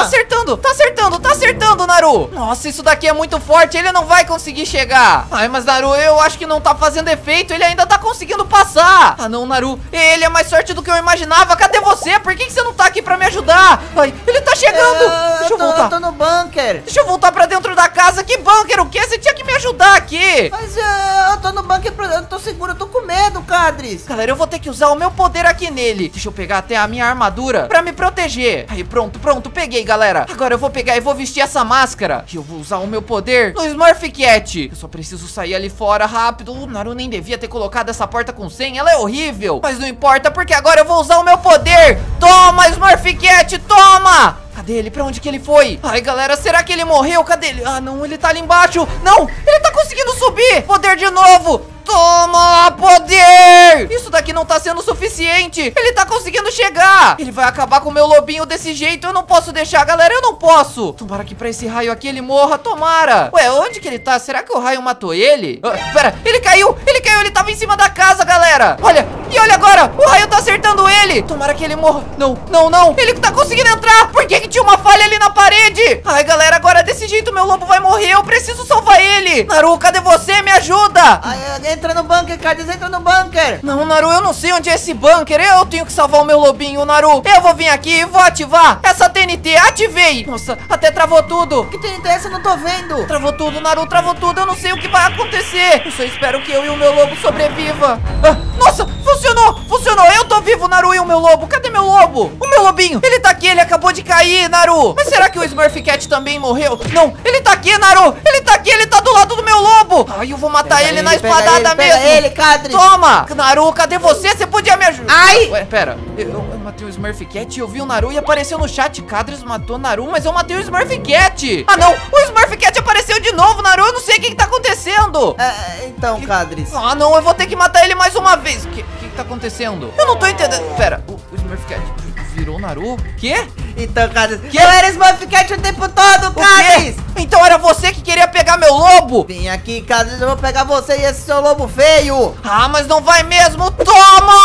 Tá acertando, Naru. Nossa, isso daqui é muito forte, ele não vai conseguir chegar. Ai, mas, Naru, eu acho que não tá fazendo efeito, ele ainda tá conseguindo passar. Ah, não, Naru, ele é mais forte do que eu imaginava. Cadê você? Por que você não tá aqui pra me ajudar? Ai, ele tá chegando. Deixa eu voltar. Eu tô no bunker. Deixa eu voltar pra dentro da casa. Que bunker? O quê? Você tinha que me ajudar aqui. Mas eu tô no bunker, eu tô seguro, eu tô com medo, Cadris. Galera, eu vou ter que usar o meu poder aqui nele. Deixa eu pegar até a minha armadura pra me proteger. Aí, pronto, peguei, galera. Agora eu vou pegar e vou vestir essa máscara. E eu vou usar o meu poder no Smurf Cat. Eu só preciso sair ali fora rápido. O Naru nem devia ter colocado essa porta com senha, ela é horrível. Mas não importa, porque agora eu vou usar o meu poder. Toma, Smurf Cat, toma! Cadê ele? Pra onde que ele foi? Ai, galera, será que ele morreu? Cadê ele? Ah, não, ele tá ali embaixo. Não, ele tá conseguindo subir. Poder de novo. Toma, poder! Isso daqui não tá sendo suficiente. Ele tá conseguindo chegar. Ele vai acabar com o meu lobinho desse jeito. Eu não posso deixar, galera, eu não posso. Tomara que pra esse raio aqui ele morra, tomara. Ué, onde que ele tá? Será que o raio matou ele? Pera, ele caiu, ele tava em cima da casa, galera. Olha, e olha agora, o raio tá acertando ele. Tomara que ele morra. Não, ele tá conseguindo entrar. Por que tinha uma falha ali na parede? Ai, galera, agora desse jeito meu lobo vai morrer. Eu preciso salvar ele. Naru, cadê você? Me ajuda. Ai, entra no bunker, Cadris, entra no bunker. Não, Naru, eu não sei onde é esse bunker. Eu tenho que salvar o meu lobinho, Naru. Eu vou vir aqui e vou ativar essa TNT. Ativei. Nossa, até travou tudo. Que TNT é essa? Eu não tô vendo. Travou tudo, Naru, travou tudo. Eu não sei o que vai acontecer. Eu só espero que eu e o meu lobo sobreviva. Ah, nossa, funcionou funcionou. Eu tô vivo, Naru, e o meu lobo. Cadê meu lobo? O meu lobinho. Ele tá aqui, ele acabou de cair, Naru. Mas será que o Smurf Cat também morreu? Não, ele tá aqui, Naru. Ele tá aqui, ele tá do lado do meu lobo. Ai, eu vou matar ele na espadada mesmo. Pega ele, Cadris. Toma. Naru, cadê você? Você podia me ajudar. Ai. Ué, pera. Eu matei o Smurf Cat, eu vi o Naru e apareceu no chat. Cadris matou Naru, mas eu matei o Smurf Cat. Ah, não. O Smurf Cat apareceu de novo, Naru. Eu não sei o que tá acontecendo. Então, Cadris. Ah, não, eu vou ter que matar ele mais uma vez. O que tá acontecendo? Eu não tô entendendo. Pera, o Smurf Cat virou Naru? Quê? Então, Cadris, eu era Smurf Cat o tempo todo, Cadris. Então era você que queria pegar meu lobo? Vem aqui, Cadris, eu vou pegar você e esse seu lobo feio. Ah, mas não vai mesmo. Toma!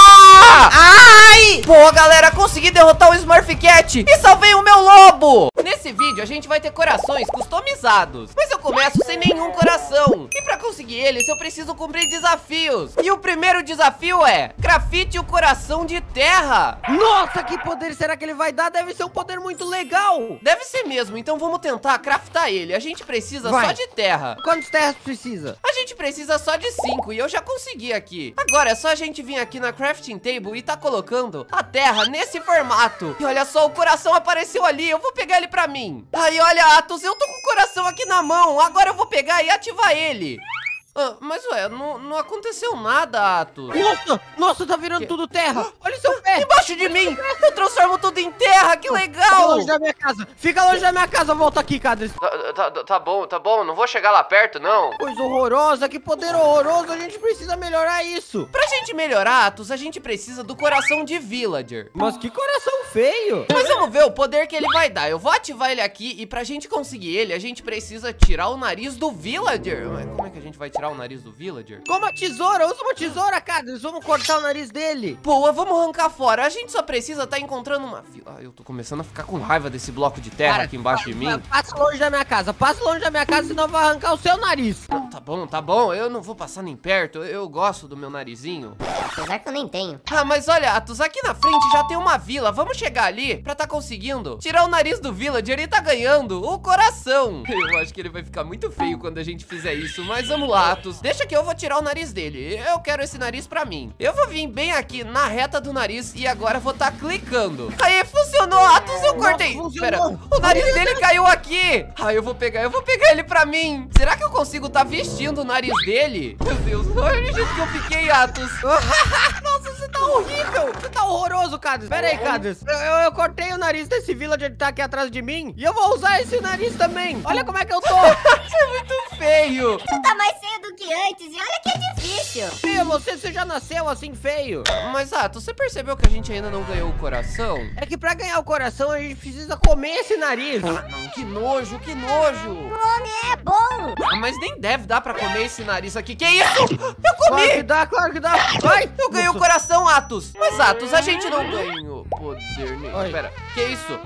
Ai! Pô, galera, consegui derrotar o Smurf Cat e salvei o meu lobo. Nesse vídeo a gente vai ter corações customizados, mas eu começo sem nenhum coração. E pra conseguir eles eu preciso cumprir desafios. E o primeiro desafio é grafite o coração de terra. Nossa, que poder será que ele vai dar? Deve ser um poder muito legal. Deve ser mesmo, então vamos tentar craftar ele. A gente precisa só de terra. Quantas terras precisa? A gente precisa só de 5 e eu já consegui aqui. Agora é só a gente vir aqui na crafting table e tá colocando a terra nesse formato. E olha só, o coração apareceu ali, eu vou pegar ele pra mim. Aí olha, Atos, eu tô com o coração aqui na mão. Agora eu vou pegar e ativar ele. Ah, mas ué, não aconteceu nada, Atos. Nossa, tá virando tudo terra. Olha o seu pé. Embaixo de mim, eu transformo tudo em terra, que legal. Fica longe da minha casa, fica longe da minha casa, volta aqui, Cadris. Tá bom, não vou chegar lá perto, não. Coisa horrorosa, que poder horroroso, a gente precisa melhorar isso. Pra gente melhorar, Atos, a gente precisa do coração de Villager. Mas que coração feio. Mas vamos ver o poder que ele vai dar. Eu vou ativar ele aqui e pra gente conseguir ele, a gente precisa tirar o nariz do Villager. Mas como é que a gente vai tirar o nariz do Villager? Com uma tesoura, usa uma tesoura, Cadris. Vamos cortar o nariz dele. Boa, vamos arrancar fora. A gente só precisa tá encontrando uma vila. Eu tô começando a ficar com raiva desse bloco de terra aqui embaixo de mim. Passa longe da minha casa, senão vai arrancar o seu nariz. Tá bom, eu não vou passar nem perto. Eu gosto do meu narizinho. Apesar que eu nem tenho. Ah, mas olha, Atos, aqui na frente já tem uma vila. Vamos chegar ali pra tá conseguindo tirar o nariz do Villager e tá ganhando o coração. Eu acho que ele vai ficar muito feio quando a gente fizer isso. Mas vamos lá, Atos. Deixa que eu vou tirar o nariz dele. Eu quero esse nariz pra mim. Eu vou vir bem aqui na reta do nariz e agora vou tá clicando. Aí, funcionou, Atos, eu cortei. Pera, o nariz dele caiu aqui. Aí eu vou pegar ele pra mim. Será que eu consigo tá vestindo o nariz dele? Meu Deus, olha o jeito que eu fiquei, Atos. Nossa, você tá horrível. Você tá horroroso, Cadris. Pera aí, Cadris. Eu cortei o nariz desse Villager que tá aqui atrás de mim e eu vou usar esse nariz também. Olha como é que eu tô. Você é muito feio. Tu tá mais feio do que antes e olha que é difícil. Feio, você já nasceu assim feio. Mas, Atos, você percebeu que a gente ainda não ganhou o coração? É que pra ganhar o coração a gente precisa comer esse nariz. Ah, não, que nojo, que nojo. O nome é bom. Ah, mas nem deve dar pra comer esse nariz aqui. Que isso? Eu comi. Claro que dá. Ai, eu ganhei o coração, Atos. Mas, Atos, a gente não ganhou poder nenhum. Pera, que isso?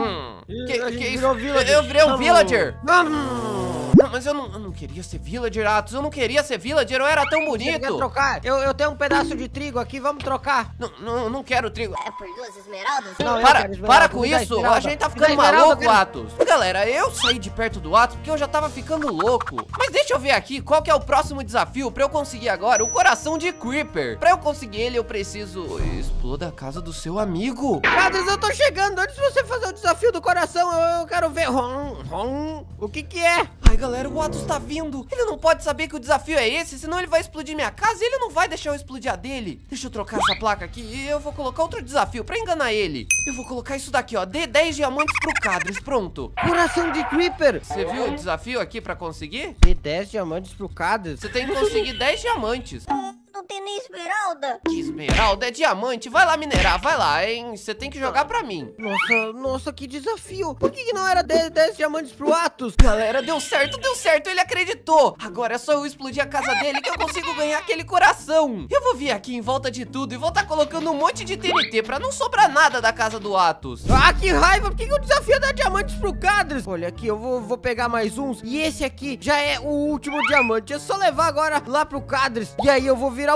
Que isso? Eu virei um Villager. Não, mas eu não queria ser Villager, Atos. Eu não queria ser Villager, eu era tão bonito. Você quer trocar? Eu tenho um pedaço de trigo aqui, vamos trocar. Não quero trigo. É por 2 esmeraldas? Não, para com isso. A gente tá ficando maluco, Atos. Galera, eu saí de perto do Atos porque eu já tava ficando louco. Mas deixa eu ver aqui qual que é o próximo desafio pra eu conseguir agora o coração de Creeper. Pra eu conseguir ele, eu preciso... Exploda a casa do seu amigo. Cadris, eu tô chegando. Antes de você fazer o desafio do coração, eu quero ver... O que é? Ai, galera, o Atos tá vindo. Ele não pode saber que o desafio é esse, senão ele vai explodir minha casa e ele não vai deixar eu explodir a dele. Deixa eu trocar essa placa aqui e eu vou colocar outro desafio pra enganar ele. Eu vou colocar isso daqui, ó. Dê 10 diamantes pro Cadris, pronto. Coração de Creeper. Você viu o desafio aqui pra conseguir? Dê 10 diamantes pro Cadris. Você tem que conseguir 10 diamantes. Não tem nem esmeralda. Que esmeralda? É diamante. Vai lá minerar, vai lá, hein? Você tem que jogar pra mim. Nossa, que desafio. Por que não era 10 diamantes pro Atos? Galera, deu certo, ele acreditou. Agora é só eu explodir a casa dele que eu consigo ganhar aquele coração. Eu vou vir aqui em volta de tudo e vou estar colocando um monte de TNT pra não sobrar nada da casa do Atos. Ah, que raiva. Por que o desafio é dar diamantes pro Cadris? Olha aqui, eu vou pegar mais uns. E esse aqui já é o último diamante. É só levar agora lá pro Cadris. E aí eu vou virar um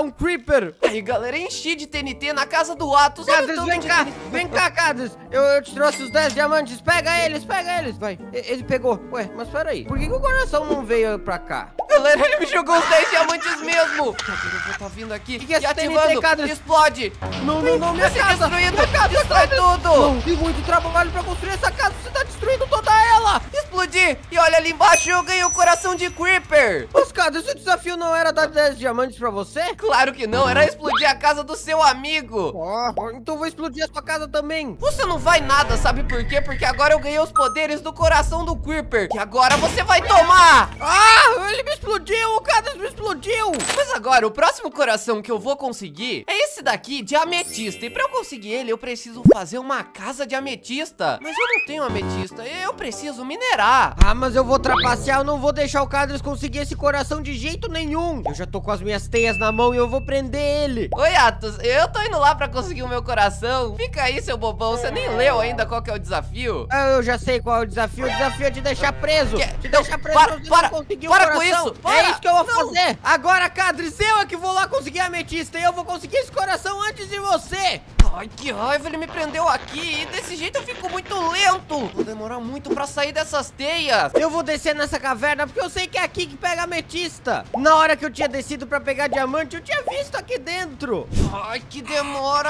um creeper. Aí, galera, enchi de TNT na casa do Atos. Olha o Cadris, tanto vem de cá, TNT. vem cá, Cadris. Eu te trouxe os 10 diamantes. Pega eles, vai. Ele pegou. Ué, mas peraí. Por que o coração não veio pra cá? Galera, ele me jogou os 10 diamantes mesmo. Cadê? Eu vou estar vindo aqui Que é e esse TNT, ativando. Cadris? Explode. Não, minha Vai ser casa. destruído. Destrói tudo. Não, tem muito trabalho pra construir essa casa. Você tá destruindo toda ela. Explodir. E olha ali embaixo, eu ganhei o coração de Creeper. Mas, Cadris, esse desafio não era dar 10 diamantes pra você? Claro que não, era explodir a casa do seu amigo. Então eu vou explodir a sua casa também. Você não vai nada, sabe por quê? Porque agora eu ganhei os poderes do coração do Creeper. Que agora você vai tomar. Ele me explodiu, o Cadris me explodiu. Mas agora, o próximo coração que eu vou conseguir é esse daqui de ametista. E pra eu conseguir ele, eu preciso fazer uma casa de ametista. Mas eu não tenho ametista, eu preciso minerar. Mas eu vou trapacear, eu não vou deixar o Cadris conseguir esse coração de jeito nenhum. Eu já tô com as minhas teias na mão e eu vou prender ele. Oi, Atos, eu tô indo lá pra conseguir o meu coração. Fica aí, seu bobão, você nem leu ainda qual que é o desafio? Eu já sei qual é o desafio é te deixar preso. Te Não, deixar preso para, você para, não conseguir para o com coração. isso, para. É isso que eu vou Não. fazer. Agora, Cadris, eu é que vou lá conseguir a ametista e eu vou conseguir esse coração antes de você. Ai, que raiva, ele me prendeu aqui. E desse jeito eu fico muito lento. Vou demorar muito pra sair dessas teias. Eu vou descer nessa caverna porque eu sei que é aqui que pega a ametista. Na hora que eu tinha descido pra pegar diamante, eu tinha visto aqui dentro. Ai, que demora,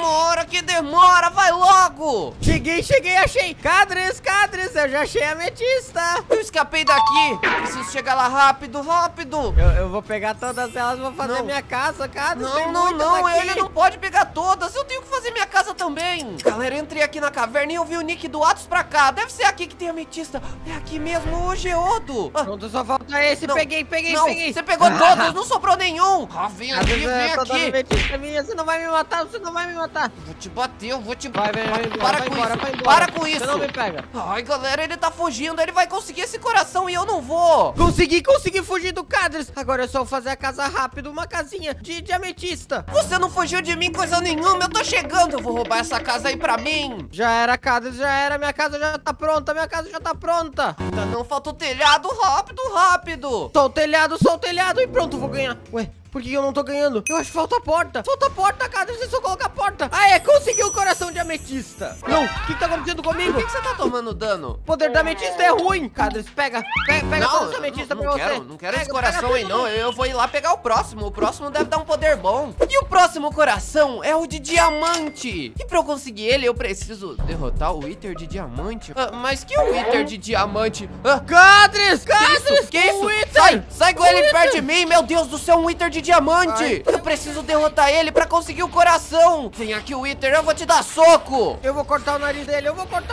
vai logo. Cheguei, achei. Cadris, eu já achei a ametista. Eu escapei daqui. Preciso chegar lá rápido. Eu vou pegar todas elas e vou fazer Não. minha casa, Cadris. tem Não, muitas aqui. ele não pode pegar todas. Eu tenho que fazer minha casa também. Galera, entrei aqui na caverna e eu vi o nick do Atos pra cá. Deve ser aqui que tem a ametista. É aqui mesmo, o Geodo. Pronto, só falta esse. Não, Peguei. Não, você pegou todos, não sobrou nenhum. Vem aqui, Cadris, vem toda aqui. ametista minha, você não vai me matar. Vou te bater, eu vou te Vai embora, Para vai com embora, isso, vai embora. para com isso. Você não me pega. Ai, galera, ele tá fugindo. Ele vai conseguir esse coração e eu não vou. Consegui fugir do Cadris. Agora é só fazer a casa rápido, uma casinha de ametista. Você não fugiu de mim coisa nenhuma. Eu tô chegando. Eu vou roubar essa casa aí pra mim. Já era, Cadris, já era. Minha casa já tá pronta, Ainda não falta o telhado. Rápido. Só o telhado e pronto, vou ganhar. Ué, por que eu não tô ganhando? Eu acho que falta a porta. Cadris, é só colocar a porta. Consegui o coração de ametista. Não, o que tá acontecendo comigo? Por que você tá tomando dano? O poder da ametista é ruim. Cadris, pega toda essa ametista pra você. Não quero esse Pega coração aí, tudo. não. Eu vou ir lá pegar o próximo. O próximo deve dar um poder bom. E o próximo coração é o de diamante. E pra eu conseguir ele, eu preciso derrotar o Wither de diamante. Mas que é o Wither de diamante? Cadris! Que isso? O Wither! Sai com ele perto de mim. Meu Deus do céu, um Wither de diamante. Eu preciso derrotar ele pra conseguir o coração. Vem aqui, Wither, eu vou te dar soco. Eu vou cortar o nariz dele,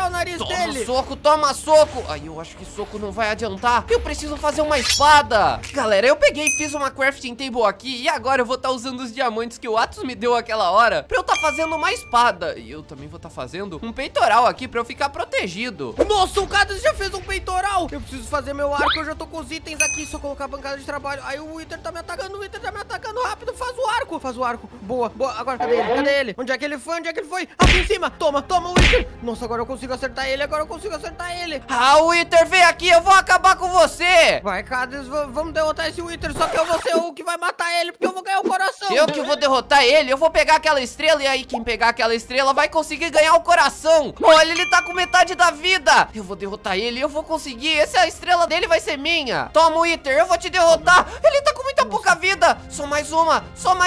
Toma soco. Ai, eu acho que soco não vai adiantar. Eu preciso fazer uma espada. Galera, eu peguei e fiz uma crafting table aqui. E agora eu vou estar usando os diamantes que o Atos me deu aquela hora pra eu estar fazendo uma espada. E eu também vou estar fazendo um peitoral aqui pra eu ficar protegido. Nossa, o Cadris já fez um peitoral. Eu preciso fazer meu arco, eu já tô com os itens aqui. Só colocar a bancada de trabalho. Aí o Wither tá me atacando, rápido. Faz o arco. Boa. Agora, cadê ele? Onde é que ele foi? Aqui em cima. Toma, Wither. Nossa, agora eu consigo acertar ele. Ah, Wither, vem aqui, eu vou acabar com você. Vai, Cadris, vamos derrotar esse Wither. Só que eu vou ser o que vai matar ele, porque eu vou ganhar o coração. Eu que vou derrotar ele, eu vou pegar aquela estrela. E aí quem pegar aquela estrela vai conseguir ganhar o coração. Olha, ele tá com metade da vida. Eu vou derrotar ele, eu vou conseguir. A estrela dele vai ser minha. Toma, Wither, eu vou te derrotar. Ele tá com muita pouca vida. Só mais uma.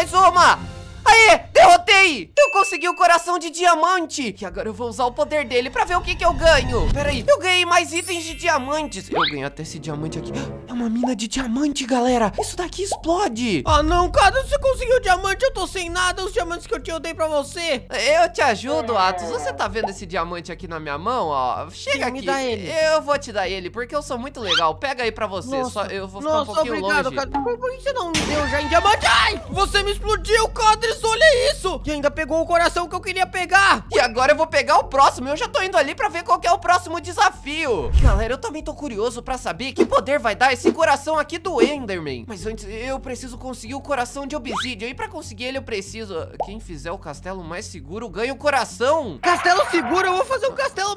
Aê, derrotei! Eu consegui o coração de diamante. E agora eu vou usar o poder dele pra ver o que eu ganho. Pera aí, eu ganhei mais itens de diamantes. Eu ganhei até esse diamante aqui. É uma mina de diamante, galera. Isso daqui explode. Ah, não, cara, você conseguiu o diamante. Eu tô sem nada. Os diamantes que eu dei pra você. Eu te ajudo, Atos. Você tá vendo esse diamante aqui na minha mão, ó? Chega aqui. Me dá ele. Eu vou te dar ele, porque eu sou muito legal. Pega aí pra você. Nossa, eu vou ficar um pouquinho obrigado, longe. Cadris. Por que você não me deu já em diamante? Ai, você me explodiu, Cadris. Olha isso. E ainda pegou o coração que eu queria pegar. E agora eu vou pegar o próximo. Eu já tô indo ali pra ver qual que é o próximo desafio. Galera, eu também tô curioso pra saber que poder vai dar esse coração aqui do Enderman. Mas antes, eu preciso conseguir o coração de Obsidian. E pra conseguir ele, eu preciso... Quem fizer o castelo mais seguro ganha o coração. Castelo seguro? Eu vou fazer um castelo mais seguro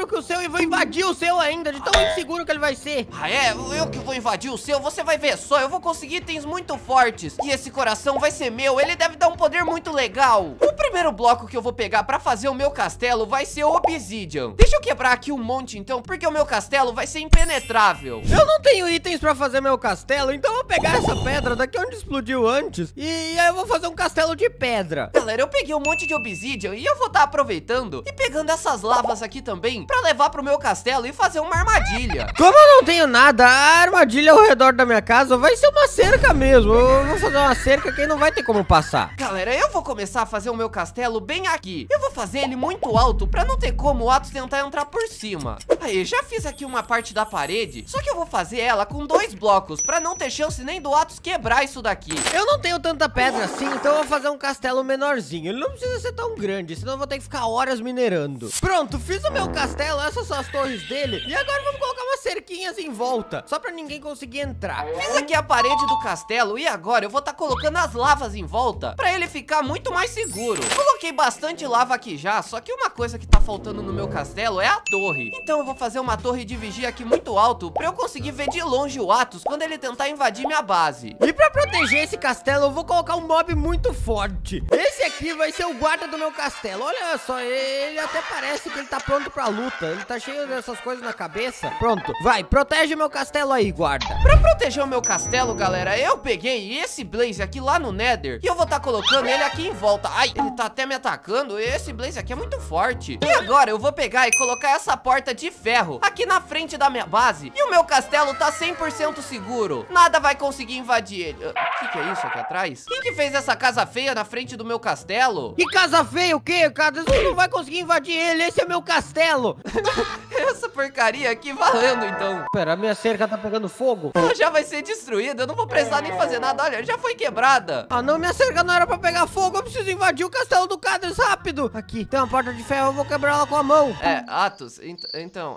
inseguro que o seu e vou invadir o seu ainda, de tão inseguro que ele vai ser. Ah, é? Eu que vou invadir o seu? Você vai ver só, eu vou conseguir itens muito fortes. E esse coração vai ser meu, ele deve dar um poder muito legal. O primeiro bloco que eu vou pegar pra fazer o meu castelo vai ser o Obsidian. Deixa eu quebrar aqui um monte então, porque o meu castelo vai ser impenetrável. Eu não tenho itens pra fazer meu castelo, então eu vou pegar essa pedra daqui onde explodiu antes e aí eu vou fazer um castelo de pedra. Galera, eu peguei um monte de Obsidian e eu vou estar aproveitando e pegando essas lavas aqui também pra levar pro meu castelo e fazer uma armadilha. Como eu não tenho nada, a armadilha ao redor da minha casa vai ser uma cerca mesmo. Eu vou fazer uma cerca que não vai ter como passar. Galera, eu vou começar a fazer o meu castelo bem aqui. Eu vou fazer ele muito alto pra não ter como o Atos tentar entrar por cima. Aí, já fiz aqui uma parte da parede, só que eu vou fazer ela com 2 blocos pra não ter chance nem do Atos quebrar isso daqui. Eu não tenho tanta pedra assim, então eu vou fazer um castelo menorzinho. Ele não precisa ser tão grande, senão eu vou ter que ficar horas minerando. Pronto, fiz o meu castelo, essas são as torres dele. E agora vamos colocar umas cerquinhas em volta, só pra ninguém conseguir entrar. Fiz aqui a parede do castelo e agora eu vou estar colocando as lavas em volta pra ele ficar muito mais seguro. Coloquei bastante lava aqui já, só que uma coisa que tá faltando no meu castelo é a torre. Então eu vou fazer uma torre de vigia aqui muito alto pra eu conseguir ver de longe o Atos quando ele tentar invadir minha base. E pra proteger esse castelo eu vou colocar um mob muito forte. Esse aqui vai ser o guarda do meu castelo. Olha só, ele até parece que ele tá pronto pra luta. Ele tá cheio dessas coisas na cabeça. Pronto, vai, protege meu castelo aí, guarda. Pra proteger o meu castelo, galera, eu peguei esse Blaze aqui lá no Nether e eu vou estar colocando ele aqui em volta. Ai, ele tá até me atacando. Esse Blaze aqui é muito forte. E agora eu vou pegar e colocar essa porta de ferro aqui na frente da minha base. E o meu castelo tá 100% seguro. Nada vai conseguir invadir ele. O que é isso aqui atrás? Quem que fez essa casa feia na frente do meu castelo? Que casa feia o quê, cara? Você não vai conseguir invadir ele. Esse é meu castelo. Essa porcaria aqui valendo, então. Pera, a minha cerca tá pegando fogo? Ela já vai ser destruída. Eu não vou precisar nem fazer nada. Olha, já foi quebrada. Ah, não, minha cerca não era pra pegar fogo. Eu preciso invadir o castelo do Cadres rápido. Aqui, tem uma porta de ferro. Eu vou quebrar ela com a mão. Atos, então,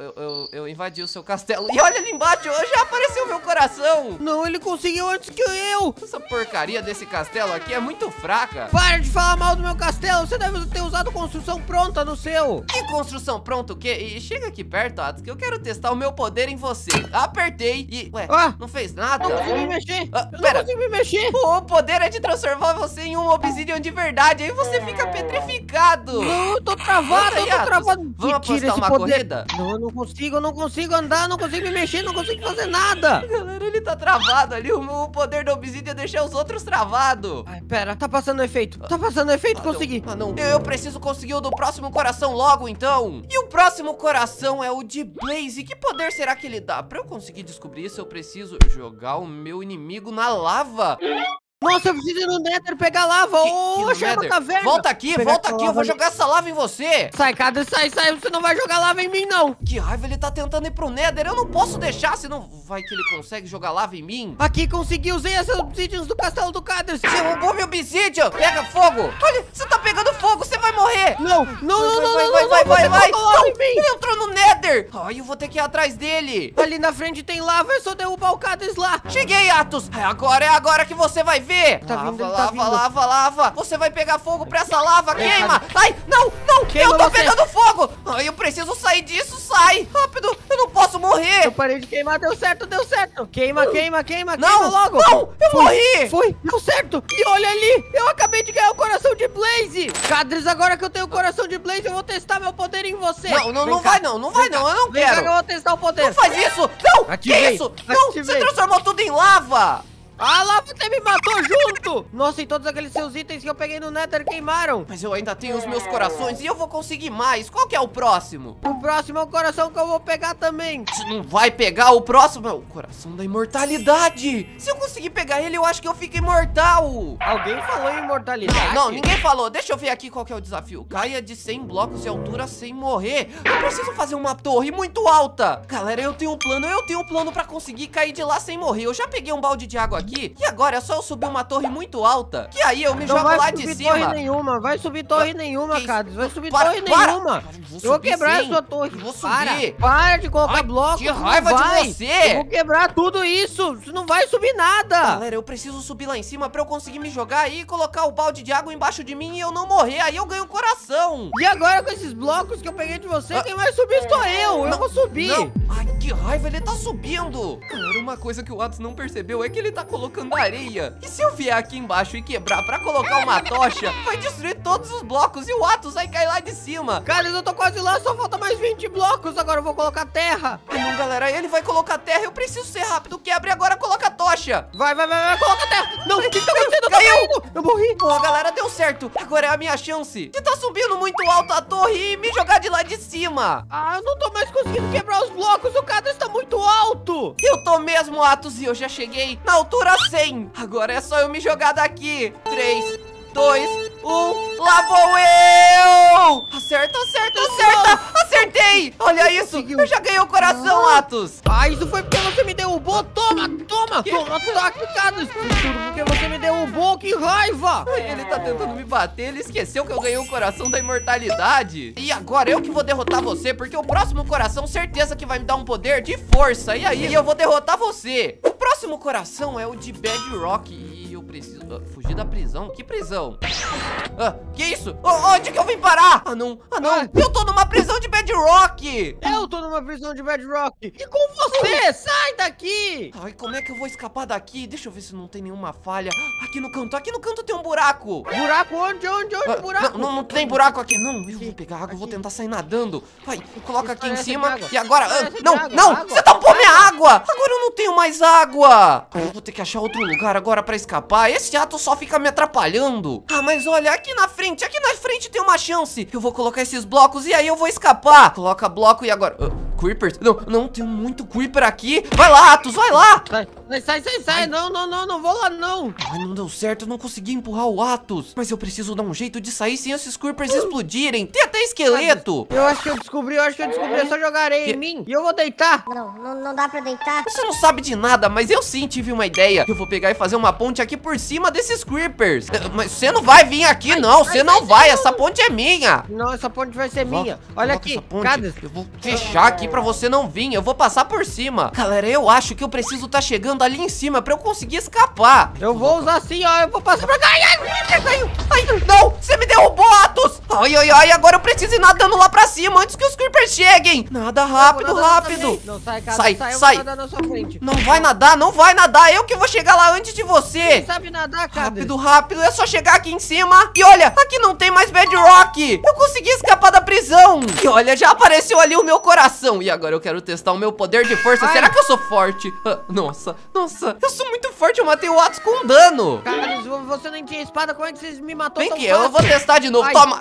eu invadi o seu castelo. E olha ali embaixo, já apareceu o meu coração. Não, ele conseguiu antes que eu. Essa porcaria desse castelo aqui é muito fraca. Para de falar mal do meu castelo. Você deve ter usado construção pronta no seu. Que construção pronta o quê? E chega aqui perto, Atos, que eu quero testar o meu poder em você. Apertei e... Ué, não fez nada? Eu não consigo me mexer. Pera. Não consigo me mexer. O poder é de transformar você em um Obsidian de verdade. Aí você fica petrificado. Não, eu tô travado, Vamos apostar uma corrida? Não, eu não consigo andar, não consigo me mexer, não consigo fazer nada. Galera, ele tá travado ali. O poder da Obsidian deixa os outros travados. Ai, pera, tá passando efeito. Consegui. Não. Eu preciso conseguir o do próximo coração logo, então. E o próximo coração é o de Blaze. Que poder será que ele dá? Pra eu conseguir descobrir isso, eu preciso jogar o meu inimigo na lava. Nossa, eu preciso ir no Nether pegar lava. Ô, chama caverna. Volta aqui, eu vou jogar essa lava em você. Sai, cadê? Sai, você não vai jogar lava em mim, não. Que raiva, ele tá tentando ir pro Nether. Eu não posso deixar, senão vai que ele consegue jogar lava em mim. Aqui, consegui, usei essas obsidians do castelo do Cadres. Você roubou meu obsidian. Pega fogo. Olha, você tá pegando fogo, você vai morrer. Não. Vai. Não, ele entrou no Nether. Ai, eu vou ter que ir atrás dele. Ali na frente tem lava, é só derrubar o Cadres lá. Cheguei, Atos. É agora que você vai ver. Tá vindo. Lava. Você vai pegar fogo pra essa lava. Queima. Ai, não. Queima eu tô você. pegando fogo. Ai, eu preciso sair disso. Sai. Rápido. Eu não posso morrer. Eu parei de queimar. Deu certo. Queima Não, logo. Não, eu morri. Foi. Deu certo. E olha ali. Eu acabei de ganhar o coração de Blaze. Cadres, agora que eu tenho o coração de Blaze, eu vou testar meu poder em você. Não vai não. Eu não quero. Vem cá que eu vou testar o poder. Não faz isso. Não. Ativei. Que isso? Não, você transformou tudo em lava. A lava até me matou junto! Nossa, e todos aqueles seus itens que eu peguei no Nether queimaram. Mas eu ainda tenho os meus corações e eu vou conseguir mais. Qual que é o próximo? O próximo é o coração que eu vou pegar também. Você não vai pegar o próximo? É o coração da imortalidade. Se eu conseguir pegar ele, eu acho que eu fico imortal. Alguém falou em imortalidade? Não, ninguém falou. Deixa eu ver aqui qual que é o desafio. Caia de 100 blocos de altura sem morrer. Eu preciso fazer uma torre muito alta. Galera, eu tenho um plano pra conseguir cair de lá sem morrer. Eu já peguei um balde de água aqui. E agora é só eu subir uma torre muito alta, que aí eu me jogo lá de cima. Torre nenhuma, vai subir torre nenhuma, Cadris. Vai subir Para, torre para. nenhuma. Eu vou quebrar a sua torre. Eu vou subir. Para de colocar blocos. Que raiva de você. Eu vou quebrar tudo isso. Você não vai subir nada. Galera, eu preciso subir lá em cima pra eu conseguir me jogar aí e colocar o balde de água embaixo de mim e eu não morrer. Aí eu ganho um coração. E agora com esses blocos que eu peguei de você, quem vai subir sou eu. Eu vou subir. Não. Ai, que raiva, ele tá subindo. Galera, uma coisa que o Atos não percebeu é que ele tá colocando areia. E se eu vier aqui embaixo e quebrar pra colocar uma tocha, vai destruir todos os blocos e o Atos vai cair lá de cima. Cara, eu tô quase lá, só falta mais 20 blocos. Agora eu vou colocar terra. Não, galera, ele vai colocar terra. Eu preciso ser rápido. Quebra e agora coloca a tocha. Vai, coloca terra. Não, o que tá acontecendo? Caiu. Eu morri. Boa, galera, deu certo. Agora é a minha chance de tá subindo muito alto a torre e me jogar de lá de cima. Ah, eu não tô mais conseguindo quebrar os blocos. O Cadris tá muito alto. Eu tô mesmo, Atos, e eu já cheguei na altura 100. Agora é só eu me jogar daqui. 3, 2, 1. Lá vou eu! Acerta, acerta, acerta! Acertei! Olha isso! Eu já ganhei o coração, Atos! Ah, isso foi porque você me derrubou. Toma, toma! Toma, ataque, Cadris! Tudo porque você me derrubou, que raiva! Ele tá tentando me bater, ele esqueceu que eu ganhei o coração da imortalidade. E agora eu que vou derrotar você, porque o próximo coração certeza que vai me dar um poder de força. E aí eu vou derrotar você. O próximo coração é o de Bedrock. E eu preciso fugir da prisão. Que prisão? Que isso? Onde que eu vim parar? Ah, não. Eu tô numa prisão de Bedrock. Eu tô numa prisão de Bedrock. E com você? Sai daqui. Ai, como é que eu vou escapar daqui? Deixa eu ver se não tem nenhuma falha. Aqui no canto tem um buraco. Buraco? Onde buraco? Não tem buraco aqui. Não, eu vou pegar água, eu vou tentar sair nadando. Vai, coloca aqui em cima. E agora... Não, você tampou minha água. Agora eu não tenho mais água. Eu vou ter que achar outro lugar agora pra escapar. Esse ato só fica me atrapalhando. Ah, mas olha, aqui na frente tem uma chance. Eu vou colocar esses blocos e aí eu vou escapar. Coloca bloco e agora... Creepers? Não, tem muito Creeper aqui. Vai lá, Atos, vai lá. Sai. Não vou lá, não. Ai, não deu certo, eu não consegui empurrar o Atos. Mas eu preciso dar um jeito de sair sem esses Creepers explodirem. Tem até esqueleto. Eu acho que eu descobri. É só jogar areia em mim e eu vou deitar. Não dá pra deitar. Você não sabe de nada, mas eu sim tive uma ideia. Eu vou pegar e fazer uma ponte aqui por cima desses Creepers. Mas você não vai vir aqui, não. Você não vai. Essa ponte é minha. Não, essa ponte vai ser minha. Olha aqui, Cadris. Eu vou fechar aqui pra você não vir. Eu vou passar por cima. Galera, eu acho que eu preciso estar chegando ali em cima pra eu conseguir escapar. Eu vou usar assim, ó. Eu vou passar pra cá. Ai, não. Você me derrubou, Atos. Ai. Agora eu preciso ir nadando lá pra cima antes que os Creepers cheguem. Nada, rápido. Não, sai. Sai. Não vai nadar. Eu que vou chegar lá antes de você. Você sabe nadar, cara. Rápido. É só chegar aqui em cima. E olha, aqui não tem mais Bedrock. Eu consegui escapar da prisão. E olha, já apareceu ali o meu coração. E agora eu quero testar o meu poder de força. Será que eu sou forte? Nossa. Eu sou muito forte. Eu matei o Atos com dano. Cara, você nem tinha espada. Como é que você me matou Vem tão aqui, fácil? eu vou testar de novo. Ai, Toma.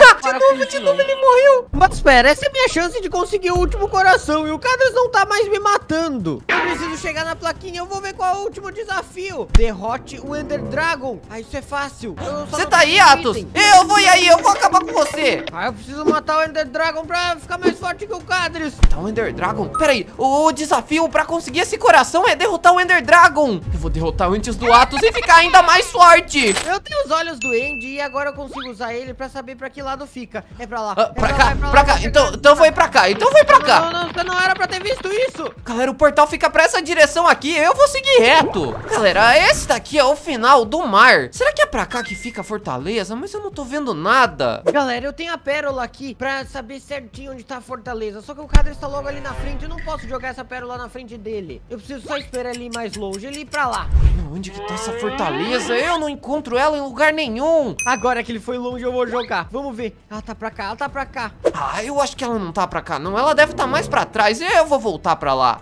De novo ele morreu. Mas espera, essa é a minha chance de conseguir o último coração. E o Cadris não tá mais me matando. Eu preciso chegar na plaquinha. Eu vou ver qual é o último desafio. Derrote o Ender Dragon. Isso é fácil. Você tá aí, Atos? Eu vou ir aí. Eu vou acabar com você. Eu preciso matar o Ender Dragon pra ficar mais forte que o Cadris. Tá o Ender Dragon? Pera aí, o desafio pra conseguir esse coração é derrotar o Ender Dragon. Eu vou derrotar antes do Atos e ficar ainda mais forte. Eu tenho os olhos do Andy e agora eu consigo usar ele pra saber pra que lado fica. É pra lá. Pra cá. Então foi pra cá. Não, você não era pra ter visto isso. Galera, o portal fica pra essa direção aqui. Eu vou seguir reto. Galera, esse daqui é o final do mar. Será que é pra cá que fica a fortaleza? Mas eu não tô vendo nada. Galera, eu tenho a pérola aqui pra saber certinho onde tá a fortaleza. Só que o Cadris tá logo ali na frente. Eu não posso jogar essa pérola na frente dele. Eu preciso só esperar ele ir mais longe. Ele ir pra lá. Onde que tá essa fortaleza? Eu não encontro ela em lugar nenhum. Agora que ele foi longe, eu vou jogar. Vamos ver. Ela tá pra cá. Eu acho que ela não tá pra cá, não. Ela deve estar mais pra trás. Eu vou voltar pra lá.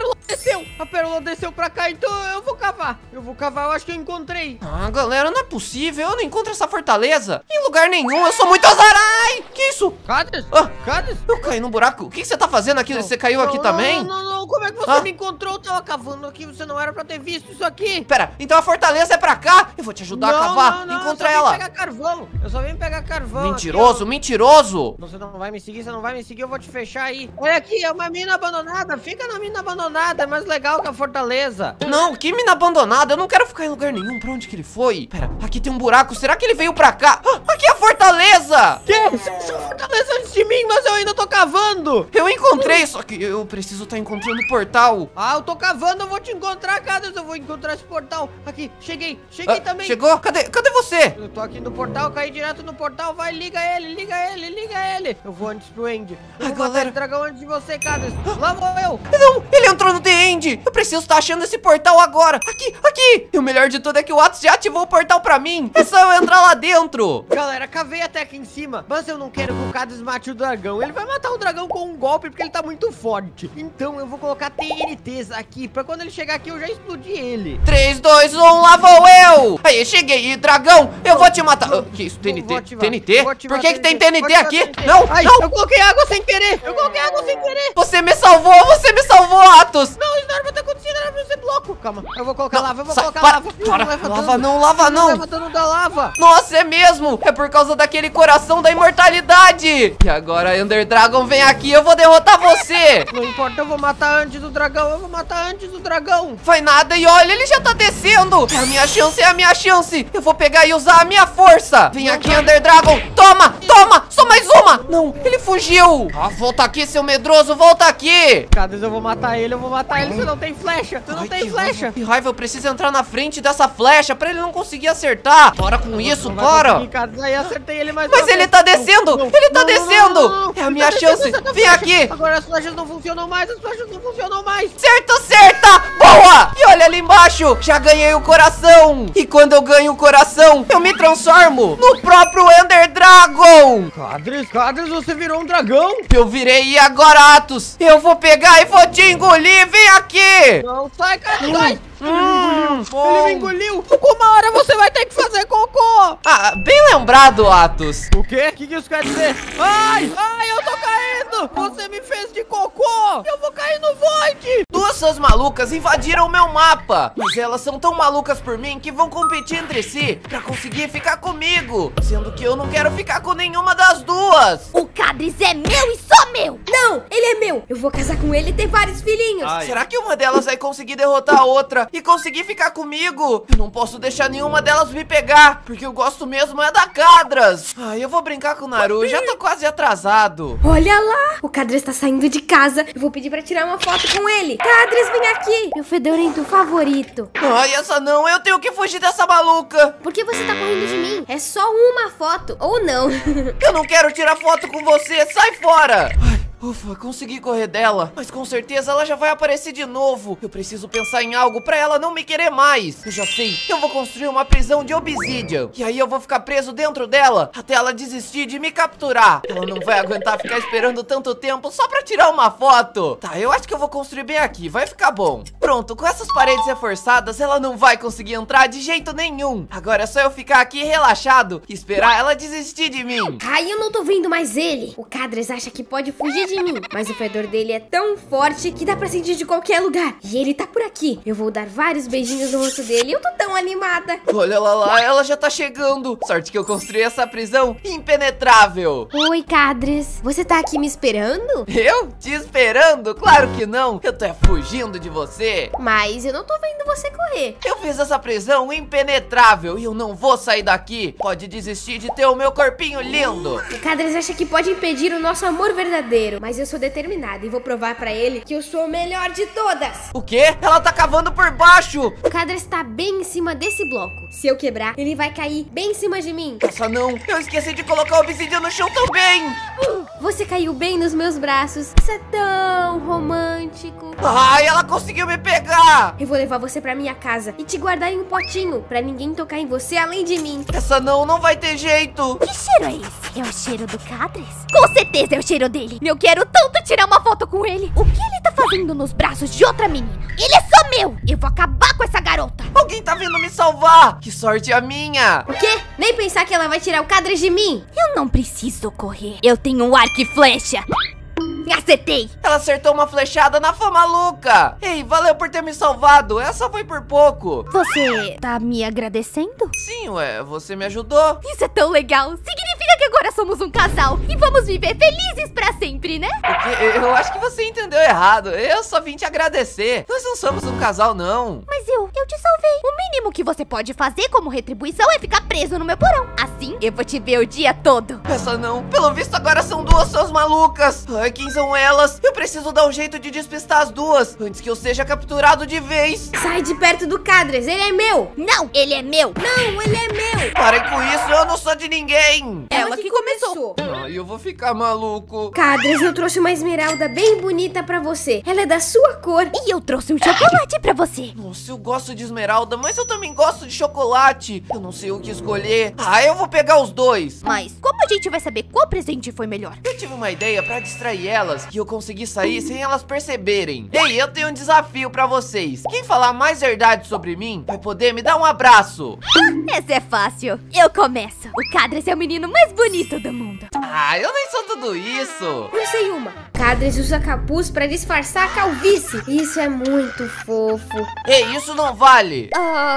A pérola desceu pra cá, então eu vou cavar. Eu acho que eu encontrei. Galera, não é possível. Eu não encontro essa fortaleza em lugar nenhum. Eu sou muito azar. Ai, que isso? Cadris? Eu caí no buraco. O que você tá fazendo aqui? Você caiu aqui também? Não. Não, como é que você me encontrou? Eu tava cavando aqui, você não era pra ter visto isso aqui. Pera, então a fortaleza é pra cá? Eu vou te ajudar a cavar. Encontra ela. Eu só vim pegar carvão. Mentiroso, aqui, mentiroso. Você não vai me seguir, eu vou te fechar aí. Olha aqui, é uma mina abandonada. Fica na mina abandonada, é mais legal que a fortaleza. Não, que mina abandonada. Eu não quero ficar em lugar nenhum. Pra onde que ele foi? Pera, aqui tem um buraco. Será que ele veio pra cá? Ah, aqui é a fortaleza. Que? Você achou a fortaleza antes de mim, mas eu ainda tô cavando. Eu encontrei, só que eu preciso estar encontrando o portal. Ah, eu tô cavando, eu vou te encontrar, Cadres. Eu vou encontrar esse portal. Aqui, cheguei também. Chegou? Cadê você? Eu tô aqui no portal, caí direto no portal. Vai, liga ele. Eu vou antes pro End. Eu vou matar esse dragão antes de você, Cadres. Lá vou eu. Não, ele entrou no The End. Eu preciso estar achando esse portal agora. Aqui. E o melhor de tudo é que o Atos já ativou o portal pra mim. É só eu entrar lá dentro. Galera, cavei até aqui em cima. Mas eu não quero que o Cadres mate o dragão. Ele vai matar o dragão com um golpe porque ele tá muito forte. Então eu vou colocar TNTs aqui pra quando ele chegar aqui eu já explodir ele. 3, 2, 1, lá vou eu. Aí, cheguei. E dragão, eu vou te matar. Que isso, TNT? TNT? Por que tem TNT aqui? Não, ai, não. Eu coloquei água sem querer. Você me salvou, Atos. Não, isso não era pra ter acontecido, era pra ser bloco. Calma, eu vou colocar lava, Lava não. levantando da lava. Nossa, é mesmo. É por causa daquele coração da imortalidade. E agora, Ender Dragon, vem aqui, eu vou derrotar você. Não importa, eu vou matar antes do dragão. Vai nada, e olha, ele já tá descendo. É a minha chance. Eu vou pegar e usar a minha força. Vem aqui, Ender Dragon. Toma, só mais uma. Não, ele fugiu. Ah, volta aqui, seu medroso, volta aqui. Cadê? Eu vou matar ele. Você não tem flecha. Que raiva, eu preciso entrar na frente dessa flecha pra ele não conseguir acertar. Bora com isso, bora. Aí acertei ele mais. Mas ele tá descendo. É a minha chance. Vem aqui. Agora as flechas não funcionam mais. Certa. Boa. E olha ali embaixo. Já ganhei o coração. E quando eu ganho o coração, eu me transformo no próprio Ender Dragon. Cadres, você virou um dragão? Eu virei, e agora, Atos? Eu vou pegar e vou te engolir. Vem aqui. Não, sai, cara, sai. Ele me engoliu. Uma hora você vai ter que fazer cocô. Ah, bem lembrado, Atos. O quê? O que isso quer dizer? Ai, eu tô caindo. Você me fez de cocô. Eu vou cair no void. Duas suas malucas invadiram o meu mapa. Mas elas são tão malucas por mim que vão competir entre si pra conseguir ficar comigo. Sendo que eu não quero ficar com nenhuma das duas. O Cadres é meu e só meu. Não, ele é meu. Eu vou casar com ele e ter vários filhinhos. Será que uma delas vai conseguir derrotar a outra e conseguir ficar comigo? Eu não posso deixar nenhuma delas me pegar, porque eu gosto mesmo é da Cadras. Eu vou brincar com o Naru, já tô quase atrasado. Olha lá, o Cadres tá saindo de casa. Eu vou pedir pra tirar uma foto com ele. Cadres, vem aqui, meu fedorento favorito. Essa não, eu tenho que fugir dessa maluca. Por que você tá correndo de mim? É só uma foto, ou não. Eu não quero tirar foto com você, sai fora. Ufa, consegui correr dela, mas com certeza ela já vai aparecer de novo. Eu preciso pensar em algo pra ela não me querer mais. Eu já sei, eu vou construir uma prisão de Obsidian. E aí eu vou ficar preso dentro dela até ela desistir de me capturar. Ela não vai aguentar ficar esperando tanto tempo só pra tirar uma foto. Tá, eu acho que eu vou construir bem aqui, vai ficar bom. Pronto, com essas paredes reforçadas, ela não vai conseguir entrar de jeito nenhum. Agora é só eu ficar aqui relaxado e esperar ela desistir de mim. Ai, eu não tô vendo mais ele. O Cadres acha que pode fugir de mim, mas o fedor dele é tão forte que dá pra sentir de qualquer lugar. E ele tá por aqui. Eu vou dar vários beijinhos no rosto dele. Eu tô tão animada. Olha ela lá, ela já tá chegando. Sorte que eu construí essa prisão impenetrável. Oi, Cadres. Você tá aqui me esperando? Eu? Te esperando? Claro que não. Eu tô fugindo de você. Mas eu não tô vendo você correr. Eu fiz essa prisão impenetrável e eu não vou sair daqui. Pode desistir de ter o meu corpinho lindo. O Cadres acha que pode impedir o nosso amor verdadeiro, mas eu sou determinada e vou provar pra ele que eu sou o melhor de todas. O quê? Ela tá cavando por baixo. O Cadres tá bem em cima desse bloco. Se eu quebrar, ele vai cair bem em cima de mim. Essa não. Eu esqueci de colocar o obsidian no chão também. Você caiu bem nos meus braços. Isso é tão romântico. Ai, ela conseguiu me pegar. Eu vou levar você pra minha casa e te guardar em um potinho pra ninguém tocar em você além de mim. Essa não vai ter jeito. Que cheiro é esse? É o cheiro do Cadres? Com certeza é o cheiro dele. Eu quero tanto tirar uma foto com ele. O que ele tá fazendo nos braços de outra menina? Ele é só meu. Eu vou acabar com essa garota. Alguém tá vindo me salvar. Que sorte a minha. O quê? Nem pensar que ela vai tirar o Cadres de mim. Eu não preciso correr. Eu tenho um arco e flecha. Acertei. Ela acertou uma flechada na fã maluca. Ei, valeu por ter me salvado. Essa foi por pouco. Você tá me agradecendo? Sim, ué, você me ajudou. Isso é tão legal. Significa que agora somos um casal e vamos viver felizes pra sempre, né? Porque eu acho que você entendeu errado. Eu só vim te agradecer. Nós não somos um casal, não. Mas eu te salvei. O mínimo que você pode fazer como retribuição é ficar preso no meu porão. Assim, eu vou te ver o dia todo. Essa não. Pelo visto, agora são duas fãs malucas. Ai, quem são elas? Eu preciso dar um jeito de despistar as duas antes que eu seja capturado de vez. Sai de perto do Cadres, ele é meu. Não, ele é meu. Não, ele é meu. Parem com isso, eu não sou de ninguém. Ela que começou. Ai, eu vou ficar maluco. Cadres, eu trouxe uma esmeralda bem bonita pra você. Ela é da sua cor. E eu trouxe um chocolate pra você. Nossa, eu gosto de esmeralda, mas eu também gosto de chocolate. Eu não sei o que escolher. Ah, eu vou pegar os dois. Mas como a gente vai saber qual presente foi melhor? Eu tive uma ideia pra distrair elas e eu consegui sair sem elas perceberem. Ei, eu tenho um desafio pra vocês. Quem falar mais verdade sobre mim vai poder me dar um abraço. Essa é fácil. Eu começo. O Cadres é o menino mais bonito do mundo. Ah, eu nem sou tudo isso. Eu sei uma. Cadres usa capuz pra disfarçar a calvície. Isso é muito fofo. Ei, isso não vale.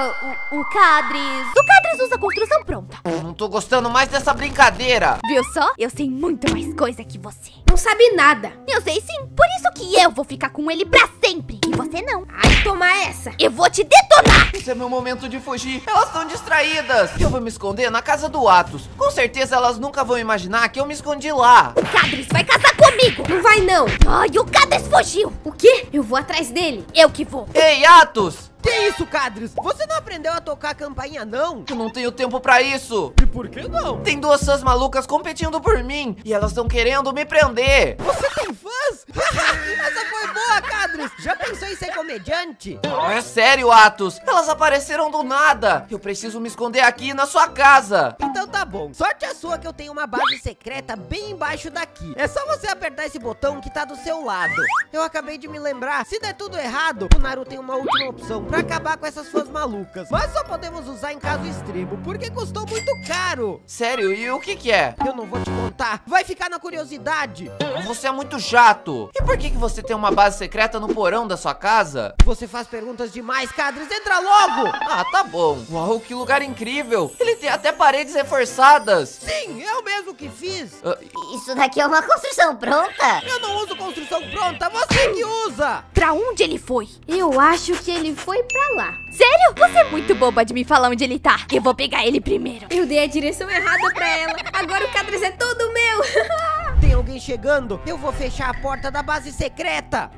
O Cadres usa construção pronta. Eu não tô gostando mais dessa brincadeira. Viu só? Eu sei muito mais coisa que você. Não sabe nada. Eu sei sim. Por isso que eu vou ficar com ele pra sempre. E você não. Ai, toma essa. Eu vou te detonar. Esse é meu momento de fugir. Elas estão distraídas. Eu vou me esconder na casa do Atos. Com certeza elas nunca vão imaginar que eu me escondi lá. O Cadres vai casar comigo. Não vai não. Ai, o Cadres fugiu. O quê? Eu vou atrás dele. Eu que vou. Ei, Atos! Que isso, Cadres? Você não aprendeu a tocar a campainha, não? Eu não tenho tempo pra isso. E por que não? Tem duas fãs malucas competindo por mim e elas estão querendo me prender. Você tem fãs? Essa foi boa, Cadres. Já pensou em ser comediante? Não, é sério, Atos. Elas apareceram do nada. Eu preciso me esconder aqui na sua casa. Então tá bom. Sorte a sua que eu tenho uma base secreta bem embaixo daqui. É só você apertar esse botão que tá do seu lado. Eu acabei de me lembrar. Se der tudo errado, o Naru tem uma última opção pra acabar com essas fãs malucas. Mas só podemos usar em caso extremo, porque custou muito caro. Sério? E o que é? Eu não vou te contar. Vai ficar na curiosidade. Você é muito chato. E por que você tem uma base secreta no porão da sua casa? Você faz perguntas demais, Cadres. Entra logo. Ah, tá bom. Uau, que lugar incrível. Ele tem até paredes reforçadas. Sim, eu mesmo que fiz. Isso daqui é uma construção pronta? Eu não uso construção pronta, você que usa. Pra onde ele foi? Eu acho que ele foi pra lá. Sério? Você é muito boba de me falar onde ele tá. Eu vou pegar ele primeiro. Eu dei a direção errada pra ela. Agora o Cadres é todo meu. Tem alguém chegando? Eu vou fechar a porta da base secreta.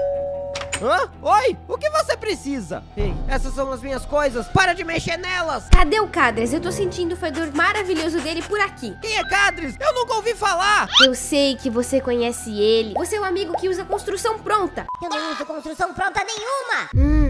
Hã? Oi? O que você precisa? Ei, essas são as minhas coisas. Para de mexer nelas. Cadê o Cadres? Eu tô sentindo o fedor maravilhoso dele por aqui. Quem é Cadres? Eu nunca ouvi falar. Eu sei que você conhece ele. Você é o amigo que usa construção pronta. Eu não uso construção pronta nenhuma.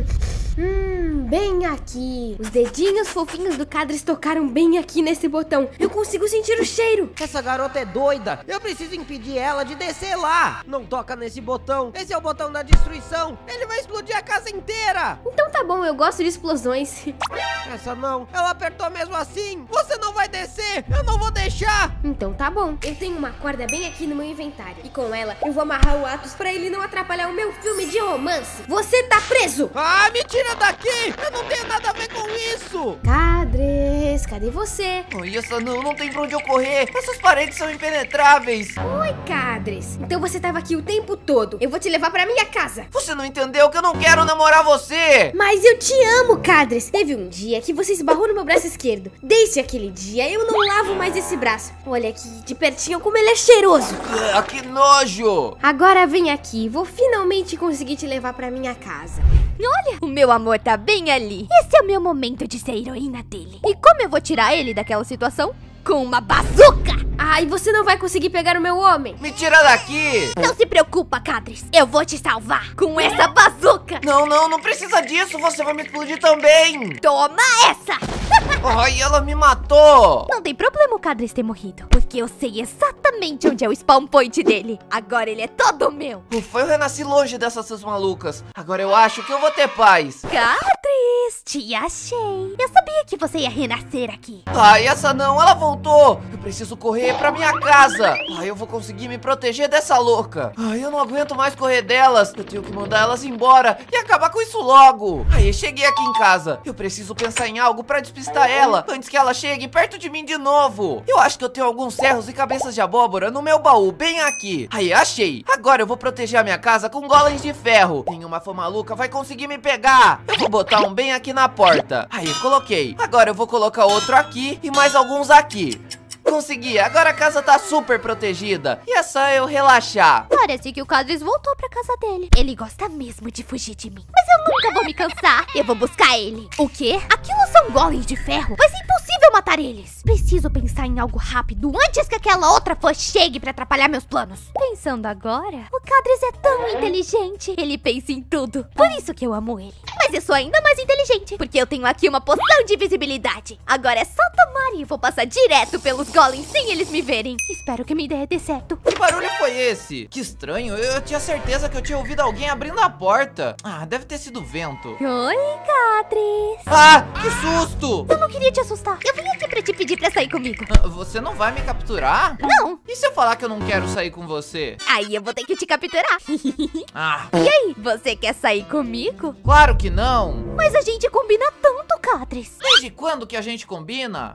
Bem aqui. Os dedinhos fofinhos do Cadres tocaram bem aqui nesse botão. Eu consigo sentir o cheiro. Essa garota é doida. Eu preciso impedir ela de descer lá. Não toca nesse botão. Esse é o botão da destruição. Ele vai explodir a casa inteira. Então tá bom, eu gosto de explosões. Essa não. Ela apertou mesmo assim. Você não vai descer. Eu não vou deixar. Então tá bom. Eu tenho uma corda bem aqui no meu inventário. E com ela, eu vou amarrar o Atos pra ele não atrapalhar o meu filme de romance. Você tá preso. Ah, me tira daqui. Eu não tenho nada a ver com isso. Cadres, cadê você? Ai, essa não tem pra onde eu correr. Essas paredes são impenetráveis. Oi, Cadres. Então você tava aqui o tempo todo. Eu vou te levar pra minha casa. Você não entendeu que eu não quero namorar você. Mas eu te amo, Cadres. Teve um dia que você esbarrou no meu braço esquerdo. Desde aquele dia, eu não lavo mais esse braço. Olha aqui, de pertinho, como ele é cheiroso. Ah, que nojo. Agora vem aqui. Vou finalmente conseguir te levar pra minha casa. Olha, o meu amor tá bem ali. Esse é o meu momento de ser heroína dele. E como eu vou tirar ele daquela situação? Com uma bazuca! Ai, você não vai conseguir pegar o meu homem. Me tira daqui. Não se preocupa, Cadres. Eu vou te salvar com essa bazuca. Não precisa disso. Você vai me explodir também. Toma essa! Ai, ela me matou. matou. Não tem problema o Cadres ter morrido, porque eu sei exatamente onde é o spawn point dele. Agora ele é todo meu. Ufa, eu renasci longe dessas malucas. Agora eu acho que eu vou ter paz. Cadres, te achei. Eu sabia que você ia renascer aqui. Ai, essa não, ela voltou. Eu preciso correr pra minha casa. Ai, eu vou conseguir me proteger dessa louca. Ai, eu não aguento mais correr delas. Eu tenho que mandar elas embora e acabar com isso logo. Aí, cheguei aqui em casa. Eu preciso pensar em algo pra despistar ela antes que ela chegue perto de mim de novo. Eu acho que eu tenho alguns ferros e cabeças de abóbora no meu baú, bem aqui. Aí, achei. Agora eu vou proteger a minha casa com golems de ferro. Nenhuma fã maluca vai conseguir me pegar. Eu vou botar um bem aqui na porta. Aí, coloquei. Agora eu vou colocar outro aqui e mais alguns aqui. Consegui, agora a casa tá super protegida. E é só eu relaxar. Parece que o Cadres voltou pra casa dele. Ele gosta mesmo de fugir de mim. Mas eu nunca vou me cansar. Eu vou buscar ele. O quê? Aquilo são golems de ferro. Vai ser impossível matar eles. Preciso pensar em algo rápido antes que aquela outra fã chegue pra atrapalhar meus planos. Pensando agora, o Cadres é tão inteligente. Ele pensa em tudo. Por isso que eu amo ele. Mas eu sou ainda mais inteligente, porque eu tenho aqui uma poção de invisibilidade. Agora é só tomar e vou passar direto pelos golems sem eles me verem. Espero que minha ideia dê certo. Que barulho foi esse? Que estranho, eu tinha certeza que eu tinha ouvido alguém abrindo a porta. Ah, deve ter sido vento. Oi, Cadres. Ah, que susto! Eu não queria te assustar. Eu vim aqui pra te pedir pra sair comigo. Você não vai me capturar? Não. E se eu falar que eu não quero sair com você? Aí eu vou ter que te capturar. Ah. E aí, você quer sair comigo? Claro que não. Mas a gente combina tanto, Cadres. Desde quando que a gente combina?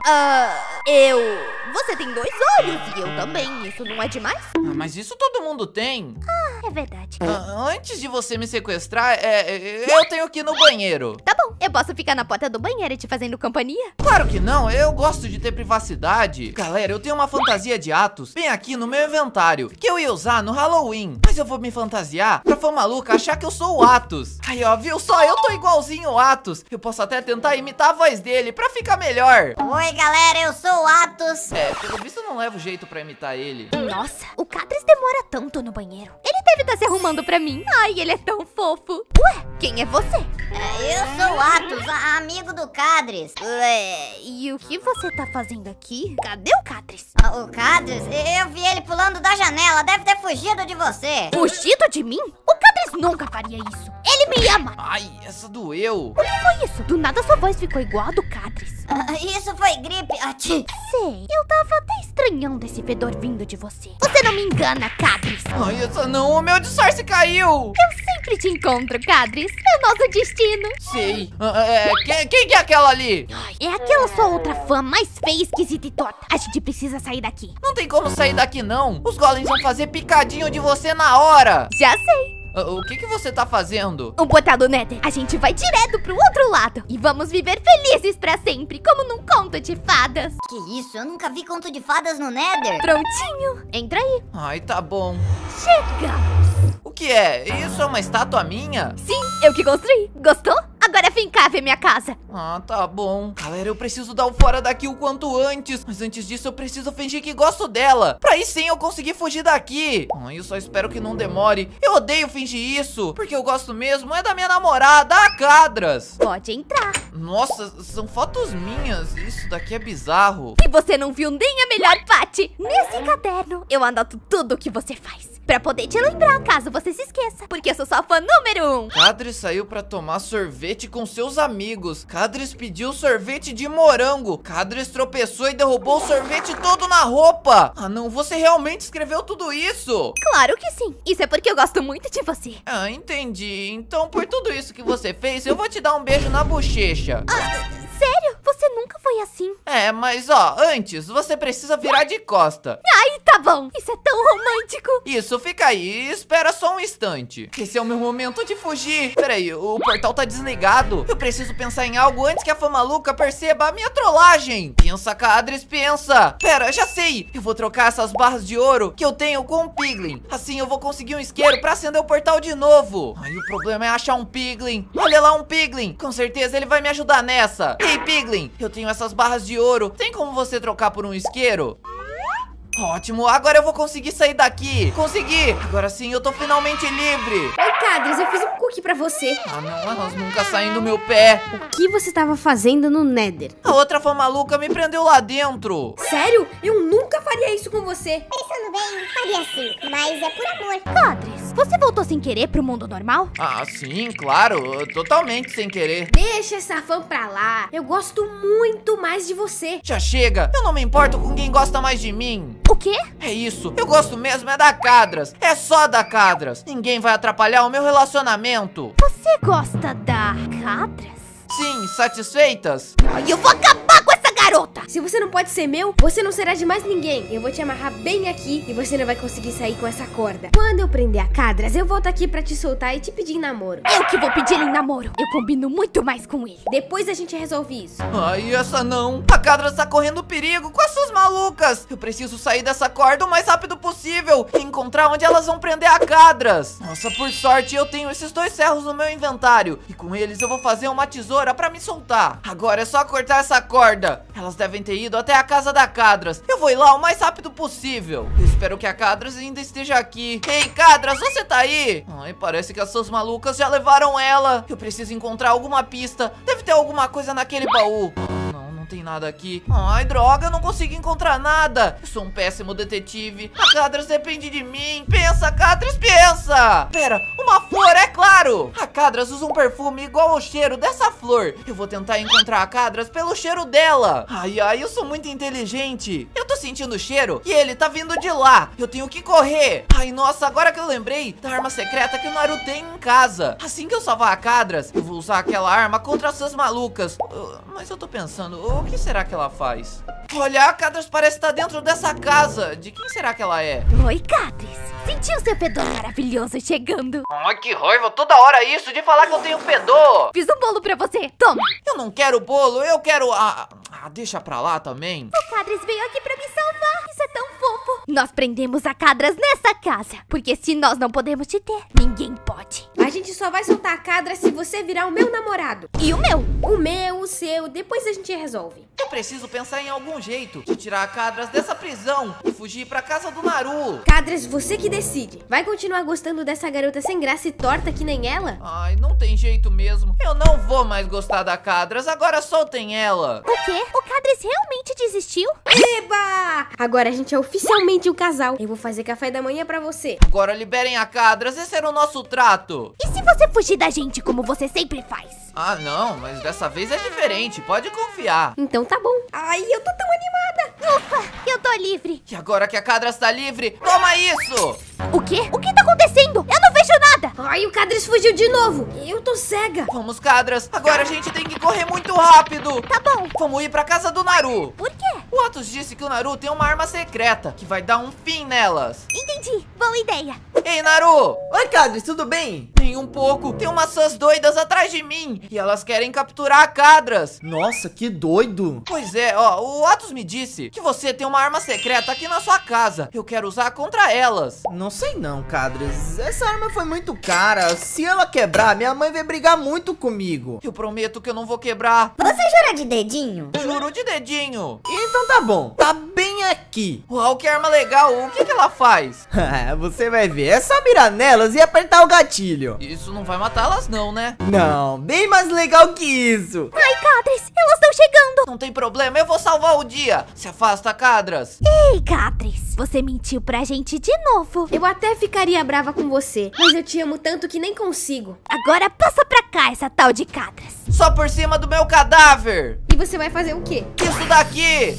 Você tem 2 olhos e eu também. Isso não é demais? Ah, mas isso todo mundo tem. Ah, é verdade. Antes de você me sequestrar, eu tenho que ir no banheiro. Tá bom, eu posso ficar na porta do banheiro te fazendo companhia? Claro que não, eu gosto de ter privacidade. Galera, eu tenho uma fantasia de Atos bem aqui no meu inventário, que eu ia usar no Halloween. Mas eu vou me fantasiar pra fã maluca achar que eu sou o Atos. Aí, ó, viu só? Eu tô igualzinho o Atos. Eu posso até tentar imitar a voz dele pra ficar melhor. Oi, galera, eu sou o Atos. Pelo visto eu não levo jeito pra imitar ele. Nossa, o Cadres demora tanto no banheiro. Ele deve estar se arrumando pra mim. Ai, ele é tão fofo. Ué, quem é você? Eu sou o Atos, amigo do Cadres. E o que você tá fazendo aqui? Cadê o Cadres? O Cadres? Eu vi ele pulando da janela, deve ter fugido de você. Fugido de mim? O Cadres nunca faria isso. Ele me ama. Ai, essa doeu. O que foi isso? Do nada sua voz ficou igual a do Cadres. Isso foi gripe. Sei, eu tava até estranhando esse fedor vindo de você. Você não me engana, Cadres. Ai, essa não, o meu disfarce caiu. Eu sempre te encontro, Cadres. É o nosso destino. Sei. Quem que é aquela ali? É aquela sua outra fã mais feia, esquisita e torta. A gente precisa sair daqui. Não tem como sair daqui, não. Os golems vão fazer picadinho de você na hora. Já sei. O que você tá fazendo? Um portal do Nether. A gente vai direto pro outro lado. E vamos viver felizes pra sempre, como num conto de fadas. Que isso? Eu nunca vi conto de fadas no Nether. Prontinho. Entra aí. Ai, tá bom. Chegamos. O que é? Isso é uma estátua minha? Sim, eu que construí. Gostou? Agora vem cá ver minha casa. Ah, tá bom. Galera, eu preciso dar o fora daqui o quanto antes. Mas antes disso, eu preciso fingir que gosto dela. Pra aí sim eu conseguir fugir daqui. Ai, eu só espero que não demore. Eu odeio fingir isso. Porque eu gosto mesmo é da minha namorada, a Cadras. Pode entrar. Nossa, são fotos minhas. Isso daqui é bizarro. E você não viu nem a melhor parte. Nesse caderno, eu anoto tudo o que você faz. Pra poder te lembrar, caso você se esqueça. Porque eu sou sua fã número 1. Cadres saiu pra tomar sorvete com seus amigos. Cadres pediu sorvete de morango. Cadres tropeçou e derrubou o sorvete todo na roupa. Ah, não, você realmente escreveu tudo isso? Claro que sim. Isso é porque eu gosto muito de você. Ah, entendi. Então, por tudo isso que você fez, eu vou te dar um beijo na bochecha. Sério? Você nunca foi assim? Mas ó, antes, você precisa virar de costa. Ai, tá bom. Isso é tão romântico. Isso, fica aí. Espera só um instante. Esse é o meu momento de fugir. Peraí, o portal tá desligado. Eu preciso pensar em algo antes que a fã maluca perceba a minha trollagem. Pensa, Cadres, pensa. Pera, já sei. Eu vou trocar essas barras de ouro que eu tenho com um piglin. Assim eu vou conseguir um isqueiro pra acender o portal de novo. Aí o problema é achar um piglin. Olha lá, um piglin. Com certeza ele vai me ajudar nessa. Ei, piglin, eu tenho essas barras de ouro. Tem como você trocar por um isqueiro? Ótimo, agora eu vou conseguir sair daqui. Consegui! Agora sim, eu tô finalmente livre. Oi, Cadras, eu fiz um cookie pra você. Ah, não, elas nunca saem do meu pé. O que você tava fazendo no Nether? A outra fã maluca me prendeu lá dentro. Sério? Eu nunca faria isso com você. Pensando bem, faria sim, mas é por amor. Cadres, você voltou sem querer pro mundo normal? Ah, sim, claro, totalmente sem querer. Deixa essa fã pra lá. Eu gosto muito mais de você. Já chega, eu não me importo com quem gosta mais de mim. O quê? É isso, eu gosto mesmo é da Cadras. É só da Cadras. Ninguém vai atrapalhar o meu relacionamento. Você gosta da Cadras? Sim, satisfeitas? Ai, eu vou acabar com essa garota! Se você não pode ser meu, você não será de mais ninguém. Eu vou te amarrar bem aqui e você não vai conseguir sair com essa corda. Quando eu prender a Cadras, eu volto aqui pra te soltar e te pedir em namoro. Eu que vou pedir ele em namoro. Eu combino muito mais com ele. Depois a gente resolve isso. Ai, essa não. A Cadras tá correndo perigo com as suas malucas. Eu preciso sair dessa corda o mais rápido possível e encontrar onde elas vão prender a Cadras. Nossa, por sorte eu tenho esses 2 ferros no meu inventário e com eles eu vou fazer uma tesoura pra me soltar. Agora é só cortar essa corda. Elas devem ter ido até a casa da Cadras. Eu vou ir lá o mais rápido possível. Eu espero que a Cadras ainda esteja aqui. Ei, Cadras, você tá aí? Ai, parece que as suas malucas já levaram ela. Eu preciso encontrar alguma pista. Deve ter alguma coisa naquele baú. Não tem nada aqui. Ai, droga, eu não consigo encontrar nada. Eu sou um péssimo detetive. A Cadras depende de mim. Pensa, Cadras, pensa. Pera, uma flor, é claro. A Cadras usa um perfume igual ao cheiro dessa flor. Eu vou tentar encontrar a Cadras pelo cheiro dela. Ai, eu sou muito inteligente. Eu tô sentindo o cheiro e ele tá vindo de lá. Eu tenho que correr. Ai, nossa, agora que eu lembrei da arma secreta que o Naru tem em casa. Assim que eu salvar a Cadras, eu vou usar aquela arma contra essas malucas. Mas eu tô pensando, o que será que ela faz? Olha, a Cadras parece estar dentro dessa casa. De quem será que ela é? Oi, Cadres. Senti o seu fedor maravilhoso chegando. Ai, que raiva, toda hora isso de falar que eu tenho fedor. Fiz um bolo pra você, toma. Eu não quero bolo, eu quero deixa pra lá também. O Cadres veio aqui pra me salvar. Isso é tão fofo. Nós prendemos a Cadras nessa casa, porque se nós não podemos te ter, ninguém pode. A gente só vai soltar a Cadras se você virar o meu namorado. E o meu? O meu, o seu, depois a gente resolve. Eu preciso pensar em algum jeito de tirar a Cadras dessa prisão e fugir pra casa do Naru. Cadras, você que decide. Vai continuar gostando dessa garota sem graça e torta que nem ela? Ai, não tem jeito mesmo. Eu não vou mais gostar da Cadras, agora soltem ela. O quê? O Cadres realmente desistiu? Eba! Agora a gente é oficialmente um casal. Eu vou fazer café da manhã pra você. Agora liberem a Cadras, esse era o nosso trato. E se você fugir da gente como você sempre faz? Ah, não, mas dessa vez é diferente, pode confiar. Então tá bom. Ai, eu tô tão animada. Ufa, eu tô livre. E agora que a Cadras tá livre, toma isso! O quê? O que tá acontecendo? Eu não vejo nada. Ai, o Cadres fugiu de novo. Eu tô cega. Vamos, Cadras, agora a gente tem que correr muito rápido. Tá bom. Vamos ir pra casa do Naru. Por quê? O Atos disse que o Naru tem uma arma secreta que vai dar um fim nelas. Entendi, boa ideia. Ei, Naru! Oi, Cadras, tudo bem? Nem um pouco. Tem umas fãs doidas atrás de mim e elas querem capturar a Cadras. Nossa, que doido. Pois é, ó, o Atos me disse que você tem uma arma secreta aqui na sua casa. Eu quero usar contra elas. Não sei não, Cadras. Essa arma foi muito cara. Se ela quebrar, minha mãe vai brigar muito comigo. Eu prometo que eu não vou quebrar. Você jura de dedinho? Juro de dedinho. Então tá bom. Tá bem aqui. Uau, que arma legal. O que ela faz? Você vai ver. É só mirar nelas e apertar o gatilho. Isso não vai matá-las não, né? Não, bem mais legal que isso. Ai, Cadres, elas estão chegando. Não tem problema, eu vou salvar o dia. Se afasta, Cadras. Ei, Cadres, você mentiu pra gente de novo. Eu até ficaria brava com você, mas eu te amo tanto que nem consigo. Agora passa pra cá essa tal de Cadras. Só por cima do meu cadáver. E você vai fazer o quê? Isso daqui.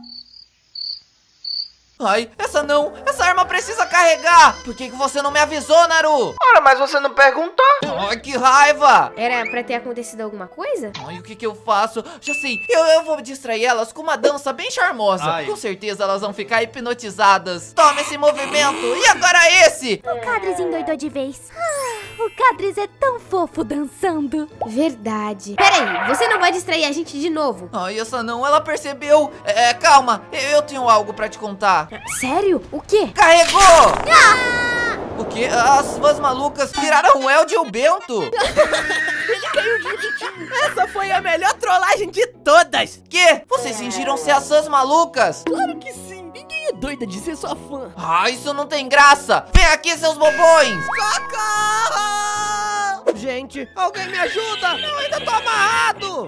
Ai, essa arma precisa carregar. Por que você não me avisou, Naru? Ora, mas você não perguntou? Ai, que raiva. Era pra ter acontecido alguma coisa? Ai, o que eu faço? Já sei, eu vou distrair elas com uma dança bem charmosa. Ai. Com certeza elas vão ficar hipnotizadas. Toma esse movimento, e agora esse. O Cadres endoidou de vez. O Cadres é tão fofo dançando. Verdade. Peraí, você não vai distrair a gente de novo? Ai, ela percebeu. Calma, eu tenho algo pra te contar. Sério? O quê? Carregou! O quê? As fãs malucas viraram o Elde e o Bento. Ele caiu direitinho. Essa foi a melhor trollagem de todas. Que? Vocês fingiram ser as fãs malucas? Claro que sim. Ninguém ia doida de ser sua fã. Ah, isso não tem graça. Vem aqui, seus bobões. Socorro! Gente, alguém me ajuda! Eu ainda tô amarrado!